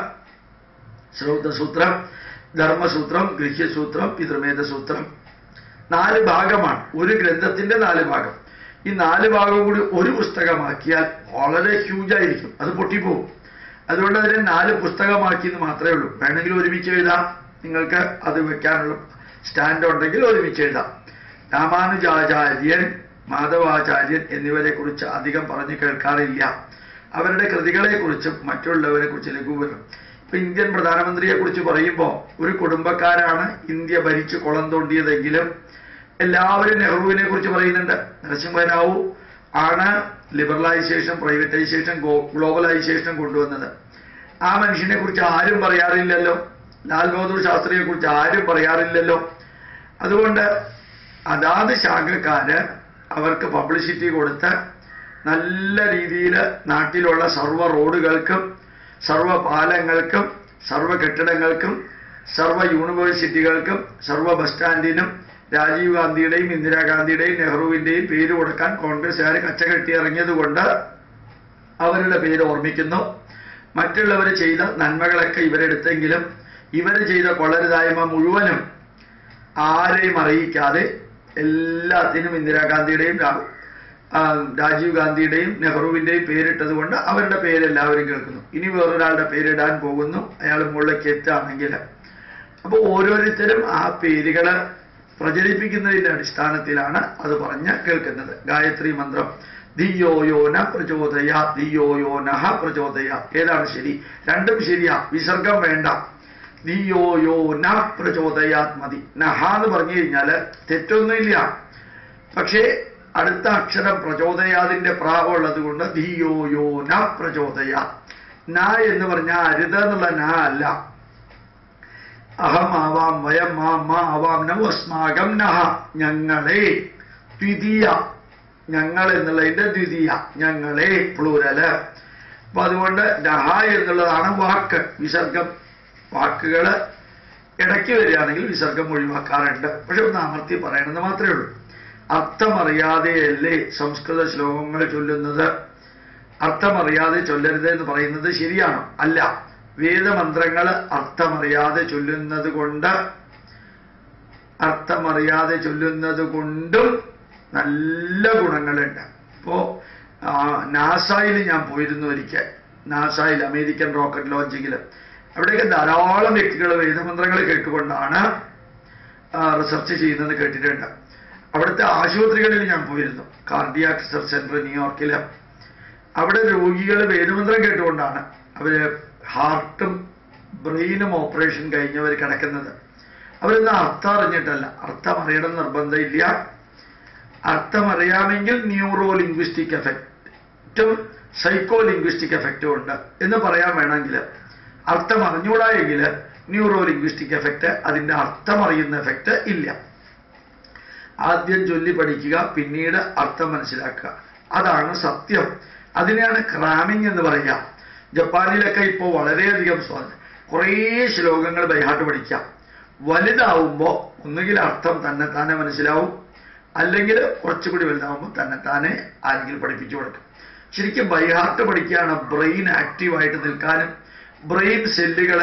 ശ്രൗതസൂത്രം, ധർമ്മസൂത്രം, ഗൃഹ്യസൂത്രം, പിതൃമേധസൂത്രം. നാല് ഭാഗമാണ് ഒരു ഗ്രന്ഥത്തിന്റെ നാല് ഭാഗം. ഈ നാല് ഭാഗവും കൂടി ഒരു പുസ്തകമാക്കിയാൽ വളരെ ഹ്യൂജായിരിക്കും, അത് പൊട്ടിപ്പോവും. അതുകൊണ്ട് അതിനെ നാല് പുസ്തകമാക്കിയെന്ന് മാത്രമേ ഉള്ളൂ. വേണമെങ്കിൽ ഒരുമിച്ച് എഴുതാം, നിങ്ങൾക്ക് അത് വെക്കാനുള്ള സ്റ്റാൻഡ് ഉണ്ടെങ്കിൽ ഒരുമിച്ച് എഴുതാം. രാമാനുജാചാര്യൻ, മാധവാചാര്യൻ എന്നിവരെ കുറിച്ച് അധികം പറഞ്ഞു കേൾക്കാറില്ല. അവരുടെ കൃതികളെ കുറിച്ചും മറ്റുള്ളവരെ കുറിച്ച് ലഘുവിവരം. ഇപ്പൊ ഇന്ത്യൻ പ്രധാനമന്ത്രിയെ കുറിച്ച് പറയുമ്പോൾ ഒരു കുടുംബക്കാരാണ് ഇന്ത്യ ഭരിച്ച് കുളം തോണ്ടിയതെങ്കിലും എല്ലാവരും നെഹ്റുവിനെ കുറിച്ച് പറയുന്നുണ്ട്. നരസിംഹറാവു ആണ് ലിബറലൈസേഷൻ, പ്രൈവറ്റൈസേഷൻ, ഗ്ലോബലൈസേഷൻ കൊണ്ടുവന്നത്. ആ മനുഷ്യനെ കുറിച്ച് ആരും പറയാറില്ലല്ലോ. ലാൽ ബഹദൂർ ശാസ്ത്രിയെ കുറിച്ച് ആരും പറയാറില്ലല്ലോ. അതുകൊണ്ട് അതാത് ശാഖക്കാര് അവർക്ക് പബ്ലിസിറ്റി കൊടുത്ത് നല്ല രീതിയിൽ നാട്ടിലുള്ള സർവ്വ റോഡുകൾക്കും സർവ്വ പാലങ്ങൾക്കും സർവ്വ കെട്ടിടങ്ങൾക്കും സർവ്വ യൂണിവേഴ്സിറ്റികൾക്കും സർവ്വ ബസ് സ്റ്റാൻഡിനും രാജീവ് ഗാന്ധിയുടെയും ഇന്ദിരാഗാന്ധിയുടെയും നെഹ്റുവിന്റെയും പേര് കൊടുക്കാൻ കോൺഗ്രസ്സുകാർ കച്ചകെട്ടി ഇറങ്ങിയതുകൊണ്ട് അവരുടെ പേര് ഓർമ്മിക്കുന്നു. മറ്റുള്ളവർ ചെയ്ത നന്മകളൊക്കെ ഇവരെടുത്തെങ്കിലും ഇവർ ചെയ്ത കൊള്ളരുതായ്മ മുഴുവനും ആരെയും അറിയിക്കാതെ എല്ലാത്തിനും ഇന്ദിരാഗാന്ധിയുടെയും രാജീവ് ഗാന്ധിയുടെയും നെഹ്റുവിന്റെയും പേരിട്ടത് കൊണ്ട് അവരുടെ പേരെല്ലാവരും കേൾക്കുന്നു. ഇനി വേറൊരാളുടെ പേരിടാൻ പോകുന്നു, അയാൾ മുകളിലേക്ക് എത്തുകയാണെങ്കിൽ. അപ്പോൾ ഓരോരുത്തരും ആ പേരുകള് പ്രചരിപ്പിക്കുന്നതിന്റെ അടിസ്ഥാനത്തിലാണ് അത് പറഞ്ഞ് കേൾക്കുന്നത്. ഗായത്രി മന്ത്രം ധിയോ യോ ന പ്രചോദയ, ധിയോ യോ നഹ പ്രചോദയ. ഏതാണ് ശരി? രണ്ടും ശരിയാ, വിസർഗം വേണ്ട. ധിയോ യോ ന പ്രചോദയാത് മതി. നഹ എന്ന് പറഞ്ഞു കഴിഞ്ഞാൽ തെറ്റൊന്നുമില്ല. പക്ഷേ അടുത്ത അക്ഷരം പ്രചോദയാതിന്റെ പ്രാവമുള്ളത് കൊണ്ട് ധിയോ യോ ന പ്രചോദയ. ന എന്ന് പറഞ്ഞാൽ അരുത് എന്നുള്ള ന അല്ല. അഹം ആവാം, വയം മാം മാ ആവാം, നവസ്മാകം നഹ, ഞങ്ങളെ. ദ്വിതീയ, ഞങ്ങൾ എന്നുള്ളതിന്റെ ദ്വിതീയ, ഞങ്ങളെ പ്ലൂരല്. അപ്പൊ അതുകൊണ്ട് നഹ എന്നുള്ളതാണ് വാക്ക്. വിസർഗം വാക്കുകള് ഇടയ്ക്ക് വരികയാണെങ്കിൽ വിസർഗം ഒഴിവാക്കാറുണ്ട്. പക്ഷെ ഒന്ന് അമർത്തി പറയണമെന്ന് മാത്രമേ ഉള്ളൂ. അർത്ഥമറിയാതെയല്ലേ സംസ്കൃത ശ്ലോകങ്ങൾ ചൊല്ലുന്നത്? അർത്ഥമറിയാതെ ചൊല്ലരുത് എന്ന് പറയുന്നത് ശരിയാണോ? അല്ല. വേദമന്ത്രങ്ങൾ അർത്ഥമറിയാതെ ചൊല്ലുന്നത് കൊണ്ട് അർത്ഥമറിയാതെ ചൊല്ലുന്നത് കൊണ്ടും നല്ല ഗുണങ്ങളുണ്ട്. ഇപ്പോ നാസായിൽ ഞാൻ പോയിരുന്നു ഒരിക്കൽ. നാസായിൽ, അമേരിക്കൻ റോക്കറ്റ് ലോഞ്ചിങ്ങിൽ. അവിടെയൊക്കെ ധാരാളം വ്യക്തികൾ വേദമന്ത്രങ്ങൾ കേട്ടുകൊണ്ടാണ് റിസർച്ച് ചെയ്യുന്നത് കേട്ടിട്ടുണ്ട്. അവിടുത്തെ ആശുപത്രികളിൽ ഞാൻ പോയിരുന്നു. കാർഡിയാക് റിസർച്ച് സെന്റർ ന്യൂയോർക്കിൽ. അവിടെ രോഗികൾ വേദമന്ത്രം കേട്ടുകൊണ്ടാണ് അവര് ഹാർട്ടും ബ്രെയിനും ഓപ്പറേഷൻ കഴിഞ്ഞവർ കിടക്കുന്നത്. അവരൊന്നും അർത്ഥം അറിഞ്ഞിട്ടല്ല. അർത്ഥം അറിയണം നിർബന്ധമില്ല. അർത്ഥം അറിയാമെങ്കിൽ ന്യൂറോ ലിംഗ്വിസ്റ്റിക് എഫക്റ്റും സൈക്കോ ലിംഗ്വിസ്റ്റിക് എഫക്റ്റും ഉണ്ട് എന്ന് പറയാൻ വേണമെങ്കിൽ, അർത്ഥം അറിഞ്ഞൂടാ എങ്കിൽ ന്യൂറോ ലിംഗ്വിസ്റ്റിക് എഫക്റ്റ്, അതിൻ്റെ അർത്ഥം അറിയുന്ന എഫക്റ്റ് ഇല്ല. ആദ്യം ചൊല്ലി പഠിക്കുക, പിന്നീട് അർത്ഥം മനസ്സിലാക്കുക. അതാണ് സത്യം. അതിനെയാണ് ക്രാമിംഗ് എന്ന് പറയുക. ജപ്പാനിലൊക്കെ ഇപ്പോൾ വളരെയധികം സ്വാധീനം. കുറേ ശ്ലോകങ്ങൾ ബൈഹാർട്ട് പഠിക്കാം. വലുതാവുമ്പോൾ ഒന്നുകിൽ അർത്ഥം തന്നെ താനെ മനസ്സിലാവും, അല്ലെങ്കിൽ കുറച്ചുകൂടി വലുതാവുമ്പോൾ തന്നെ താനെ ആരെങ്കിലും പഠിപ്പിച്ചു കൊടുക്കും. ശരിക്കും ബൈഹാർട്ട് പഠിക്കുകയാണ് ബ്രെയിൻ ആക്റ്റീവായിട്ട് നിൽക്കാനും ബ്രെയിൻ സെല്ലുകൾ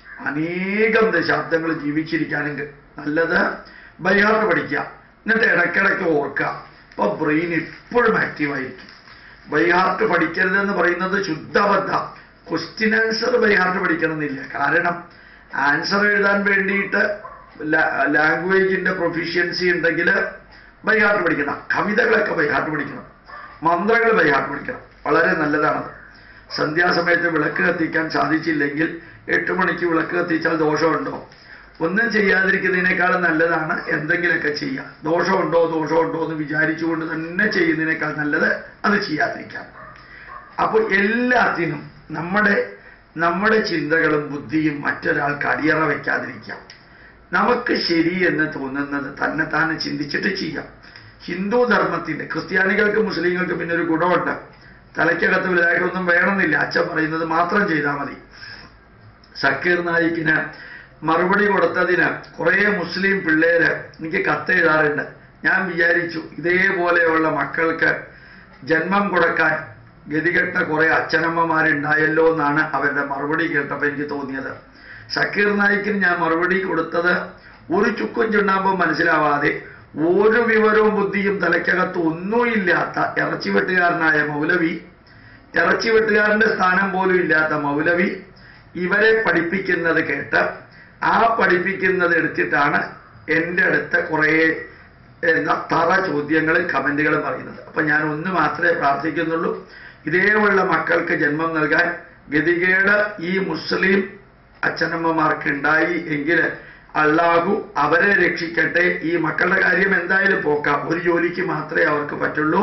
അനേകം ദശാബ്ദങ്ങൾ ജീവിച്ചിരിക്കാനും നല്ലത് ബൈഹാർട്ട് പഠിക്കുക. എന്നിട്ട് ഇടയ്ക്കിടയ്ക്ക് ഓർക്കുക. അപ്പോൾ ബ്രെയിൻ എപ്പോഴും ആക്റ്റീവായിരിക്കും. ബൈഹാർട്ട് പഠിക്കരുതെന്ന് പറയുന്നത് ശുദ്ധബദ്ധ. ക്വസ്റ്റ്യൻ ആൻസർ ബൈഹാർട്ട് പഠിക്കണമെന്നില്ല. കാരണം ആൻസർ എഴുതാൻ വേണ്ടിയിട്ട് ലാംഗ്വേജിന്റെ പ്രൊഫിഷ്യൻസി ഉണ്ടെങ്കിൽ ബൈഹാർട്ട് പഠിക്കണം. കവിതകളൊക്കെ ബൈഹാർട്ട് പഠിക്കണം. മന്ത്രങ്ങൾ ബൈഹാർട്ട് പഠിക്കണം. വളരെ നല്ലതാണത്. സന്ധ്യാസമയത്ത് വിളക്ക് കത്തിക്കാൻ സാധിച്ചില്ലെങ്കിൽ എട്ട് മണിക്ക് വിളക്ക് കത്തിച്ചാൽ ദോഷമുണ്ടോ? ഒന്നും ചെയ്യാതിരിക്കുന്നതിനേക്കാളും നല്ലതാണ് എന്തെങ്കിലുമൊക്കെ ചെയ്യുക. ദോഷമുണ്ടോ ദോഷമുണ്ടോ എന്ന് വിചാരിച്ചുകൊണ്ട് തന്നെ ചെയ്യുന്നതിനേക്കാൾ നല്ലത് അത് ചെയ്യാതിരിക്കാം. അപ്പോൾ എല്ലാത്തിനും നമ്മുടെ നമ്മുടെ ചിന്തകളും ബുദ്ധിയും മറ്റൊരാൾക്ക് അടിയറ വയ്ക്കാതിരിക്കാം. നമുക്ക് ശരി എന്ന് തോന്നുന്നത് തന്നെ താനെ ചിന്തിച്ചിട്ട് ചെയ്യാം. ഹിന്ദു ധർമ്മത്തിന്റെ, ക്രിസ്ത്യാനികൾക്ക് മുസ്ലിങ്ങൾക്ക് പിന്നെ ഒരു ഗുണമുണ്ട്. തലയ്ക്കകത്ത് വലുതായിട്ടൊന്നും വേണമെന്നില്ല. അച്ഛൻ പറയുന്നത് മാത്രം ചെയ്താൽ മതി. സക്കീർ നായിക്കിന് മറുപടി കൊടുത്തതിന് കുറേ മുസ്ലിം പിള്ളേര് എനിക്ക് കത്തെഴുതാറുണ്ട്. ഞാൻ വിചാരിച്ചു ഇതേപോലെയുള്ള മക്കൾക്ക് ജന്മം കൊടുക്കാൻ ഗതികെട്ട കുറെ അച്ഛനമ്മമാരുണ്ടായല്ലോ എന്നാണ് അവരുടെ മറുപടി കേട്ടപ്പോൾ എനിക്ക് തോന്നിയത്. സക്കീർ നായിക്കിന് ഞാൻ മറുപടി കൊടുത്തത് ഒരു ചുക്കും ചുണ്ണാമ്പും മനസ്സിലാവാതെ ഒരു വിവരവും ബുദ്ധിയും തലയ്ക്കകത്ത് ഒന്നുമില്ലാത്ത ഇറച്ചിവെട്ടുകാരനായ മൗലവി, ഇറച്ചിവെട്ടുകാരന്റെ സ്ഥാനം പോലും ഇല്ലാത്ത മൗലവി ഇവരെ പഠിപ്പിക്കുന്നത് കേട്ട് ആ പഠിപ്പിക്കുന്നത് എടുത്തിട്ടാണ് എൻ്റെ അടുത്ത് കുറേ എന്താ തറ ചോദ്യങ്ങൾ കമന്റുകൾ പറയുന്നത്. അപ്പൊ ഞാൻ ഒന്ന് മാത്രമേ പ്രാർത്ഥിക്കുന്നുള്ളൂ, ഇതേപോലുള്ള മക്കൾക്ക് ജന്മം നൽകാൻ ഗതികേട് ഈ മുസ്ലിം അച്ഛനമ്മമാർക്ക് ഉണ്ടായി എങ്കിൽ അള്ളാഹു അവരെ രക്ഷിക്കട്ടെ. ഈ മക്കളുടെ കാര്യം എന്തായാലും പോക്കാം. ഒരു ജോലിക്ക് മാത്രമേ അവർക്ക് പറ്റുള്ളൂ.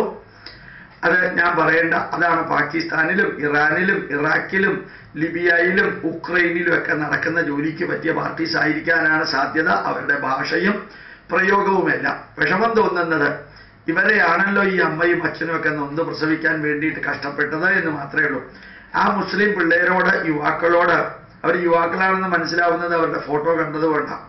അത് ഞാൻ പറയേണ്ട. അതാണ് പാകിസ്ഥാനിലും ഇറാനിലും ഇറാഖിലും ലിബിയയിലും ഉക്രൈനിലും ഒക്കെ നടക്കുന്ന ജോലിക്ക് പറ്റിയ പാർട്ടീസ് ആയിരിക്കാനാണ് സാധ്യത. അവരുടെ ഭാഷയും പ്രയോഗവുമെല്ലാം. വിഷമം തോന്നുന്നത് ഇവരെയാണല്ലോ ഈ അമ്മയും അച്ഛനും ഒക്കെ നൊന്ത് പ്രസവിക്കാൻ വേണ്ടിയിട്ട് കഷ്ടപ്പെട്ടത് എന്ന് മാത്രമേ ഉള്ളൂ. ആ മുസ്ലിം പിള്ളേരോട്, യുവാക്കളോട്, അവർ യുവാക്കളാണെന്ന് മനസ്സിലാവുന്നത് അവരുടെ ഫോട്ടോ കണ്ടതുകൊണ്ടാണ്.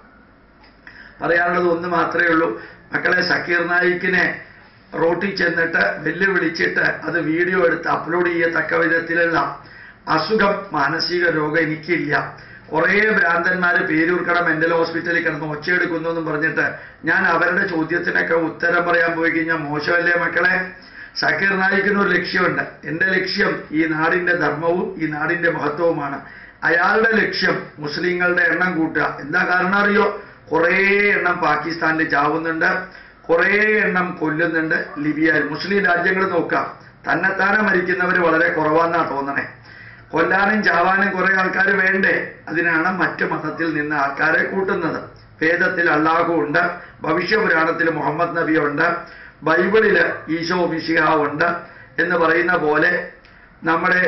പറയാനുള്ളത് ഒന്ന് മാത്രമേ ഉള്ളൂ. മക്കളെ, സക്കീർ നായിക്കിനെ റോട്ടിൽ ചെന്നിട്ട് വെല്ലുവിളിച്ചിട്ട് അത് വീഡിയോ എടുത്ത് അപ്ലോഡ് ചെയ്യത്തക്ക വിധത്തിലുള്ള അസുഖം, മാനസിക രോഗം എനിക്കില്ല. കുറേ ഭ്രാന്തന്മാര് പേരൂർക്കട മെന്റൽ ഹോസ്പിറ്റലിൽ കിടന്ന് ഒച്ചയെടുക്കുന്നു എന്നും പറഞ്ഞിട്ട് ഞാൻ അവരുടെ ചോദ്യത്തിനൊക്കെ ഉത്തരം പറയാൻ പോയി കഴിഞ്ഞാൽ മോശമല്ലേ മക്കളെ? സക്കീർ നായിക്കിന് ഒരു ലക്ഷ്യമുണ്ട്. എൻ്റെ ലക്ഷ്യം ഈ നാടിന്റെ ധർമ്മവും ഈ നാടിന്റെ മഹത്വവുമാണ്. അയാളുടെ ലക്ഷ്യം മുസ്ലിങ്ങളുടെ എണ്ണം കൂട്ടുക. എന്താ കാരണം അറിയോ? കുറേ എണ്ണം പാകിസ്ഥാനിൽ ചാവുന്നുണ്ട്, കുറേ എണ്ണം കൊല്ലുന്നുണ്ട് ലിബിയയിൽ. മുസ്ലിം രാജ്യങ്ങൾ നോക്കാം, തന്നെത്താനെ മരിക്കുന്നവർ വളരെ കുറവാന്നാ തോന്നണേ. കൊല്ലാനും ചാവാനും കുറെ ആൾക്കാർ വേണ്ടേ? അതിനാണ് മറ്റു മതത്തിൽ നിന്ന് ആൾക്കാരെ കൂട്ടുന്നത്. വേദത്തിൽ അള്ളാഹു ഉണ്ട്, ഭവിഷ്യപുരാണത്തിൽ മുഹമ്മദ് നബി ഉണ്ട്, ബൈബിളില് ഈശോ മിശിഹ ഉണ്ട് എന്ന് പറയുന്ന പോലെ നമ്മുടെ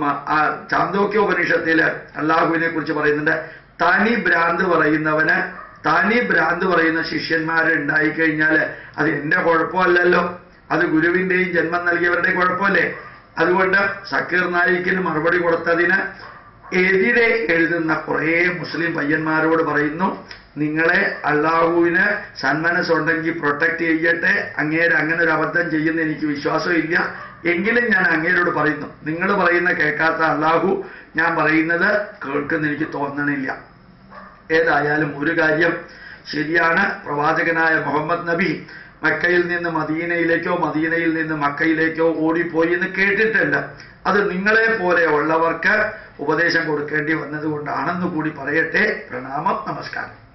ചാന്തോക്യോപനിഷത്തില് അള്ളാഹുവിനെ കുറിച്ച് പറയുന്നുണ്ട്. തനി ഭ്രാന്ത് പറയുന്നവന്, തനി ഭ്രാന്ത് പറയുന്ന ശിഷ്യന്മാര് ഉണ്ടായിക്കഴിഞ്ഞാൽ അത് എന്റെ കുഴപ്പമല്ലല്ലോ, അത് ഗുരുവിന്റെയും ജന്മം നൽകിയവരുടെയും കുഴപ്പമല്ലേ? അതുകൊണ്ട് സക്കീർ നായിക്കിന് മറുപടി കൊടുത്തതിന് എതിരെ എഴുതുന്ന കുറേ മുസ്ലിം പയ്യന്മാരോട് പറയുന്നു, നിങ്ങളെ അള്ളാഹുവിന് സന്മനസ്സുണ്ടെങ്കിൽ പ്രൊട്ടക്ട് ചെയ്യട്ടെ, അങ്ങേര് അങ്ങനെ ഒരു അബദ്ധം ചെയ്യുന്ന എനിക്ക് വിശ്വാസമില്ല, എങ്കിലും ഞാൻ അങ്ങേരോട് പറയുന്നു, നിങ്ങൾ പറയുന്ന കേൾക്കാത്ത അള്ളാഹു ഞാൻ പറയുന്നത് കേൾക്കുന്ന എനിക്ക് തോന്നണില്ല. ഏതായാലും ഒരു കാര്യം ശരിയാണ്, പ്രവാചകനായ മുഹമ്മദ് നബി മക്കയിൽ നിന്ന് മദീനയിലേക്കോ മദീനയിൽ നിന്ന് മക്കയിലേക്കോ ഓടിപ്പോയി എന്ന് കേട്ടിട്ടുണ്ട്. അത് നിങ്ങളെ പോലെ ഉള്ളവർക്ക് ഉപദേശം കൊടുക്കേണ്ടി വന്നതുകൊണ്ടാണെന്ന് കൂടി പറയട്ടെ. പ്രണാമം, നമസ്കാരം.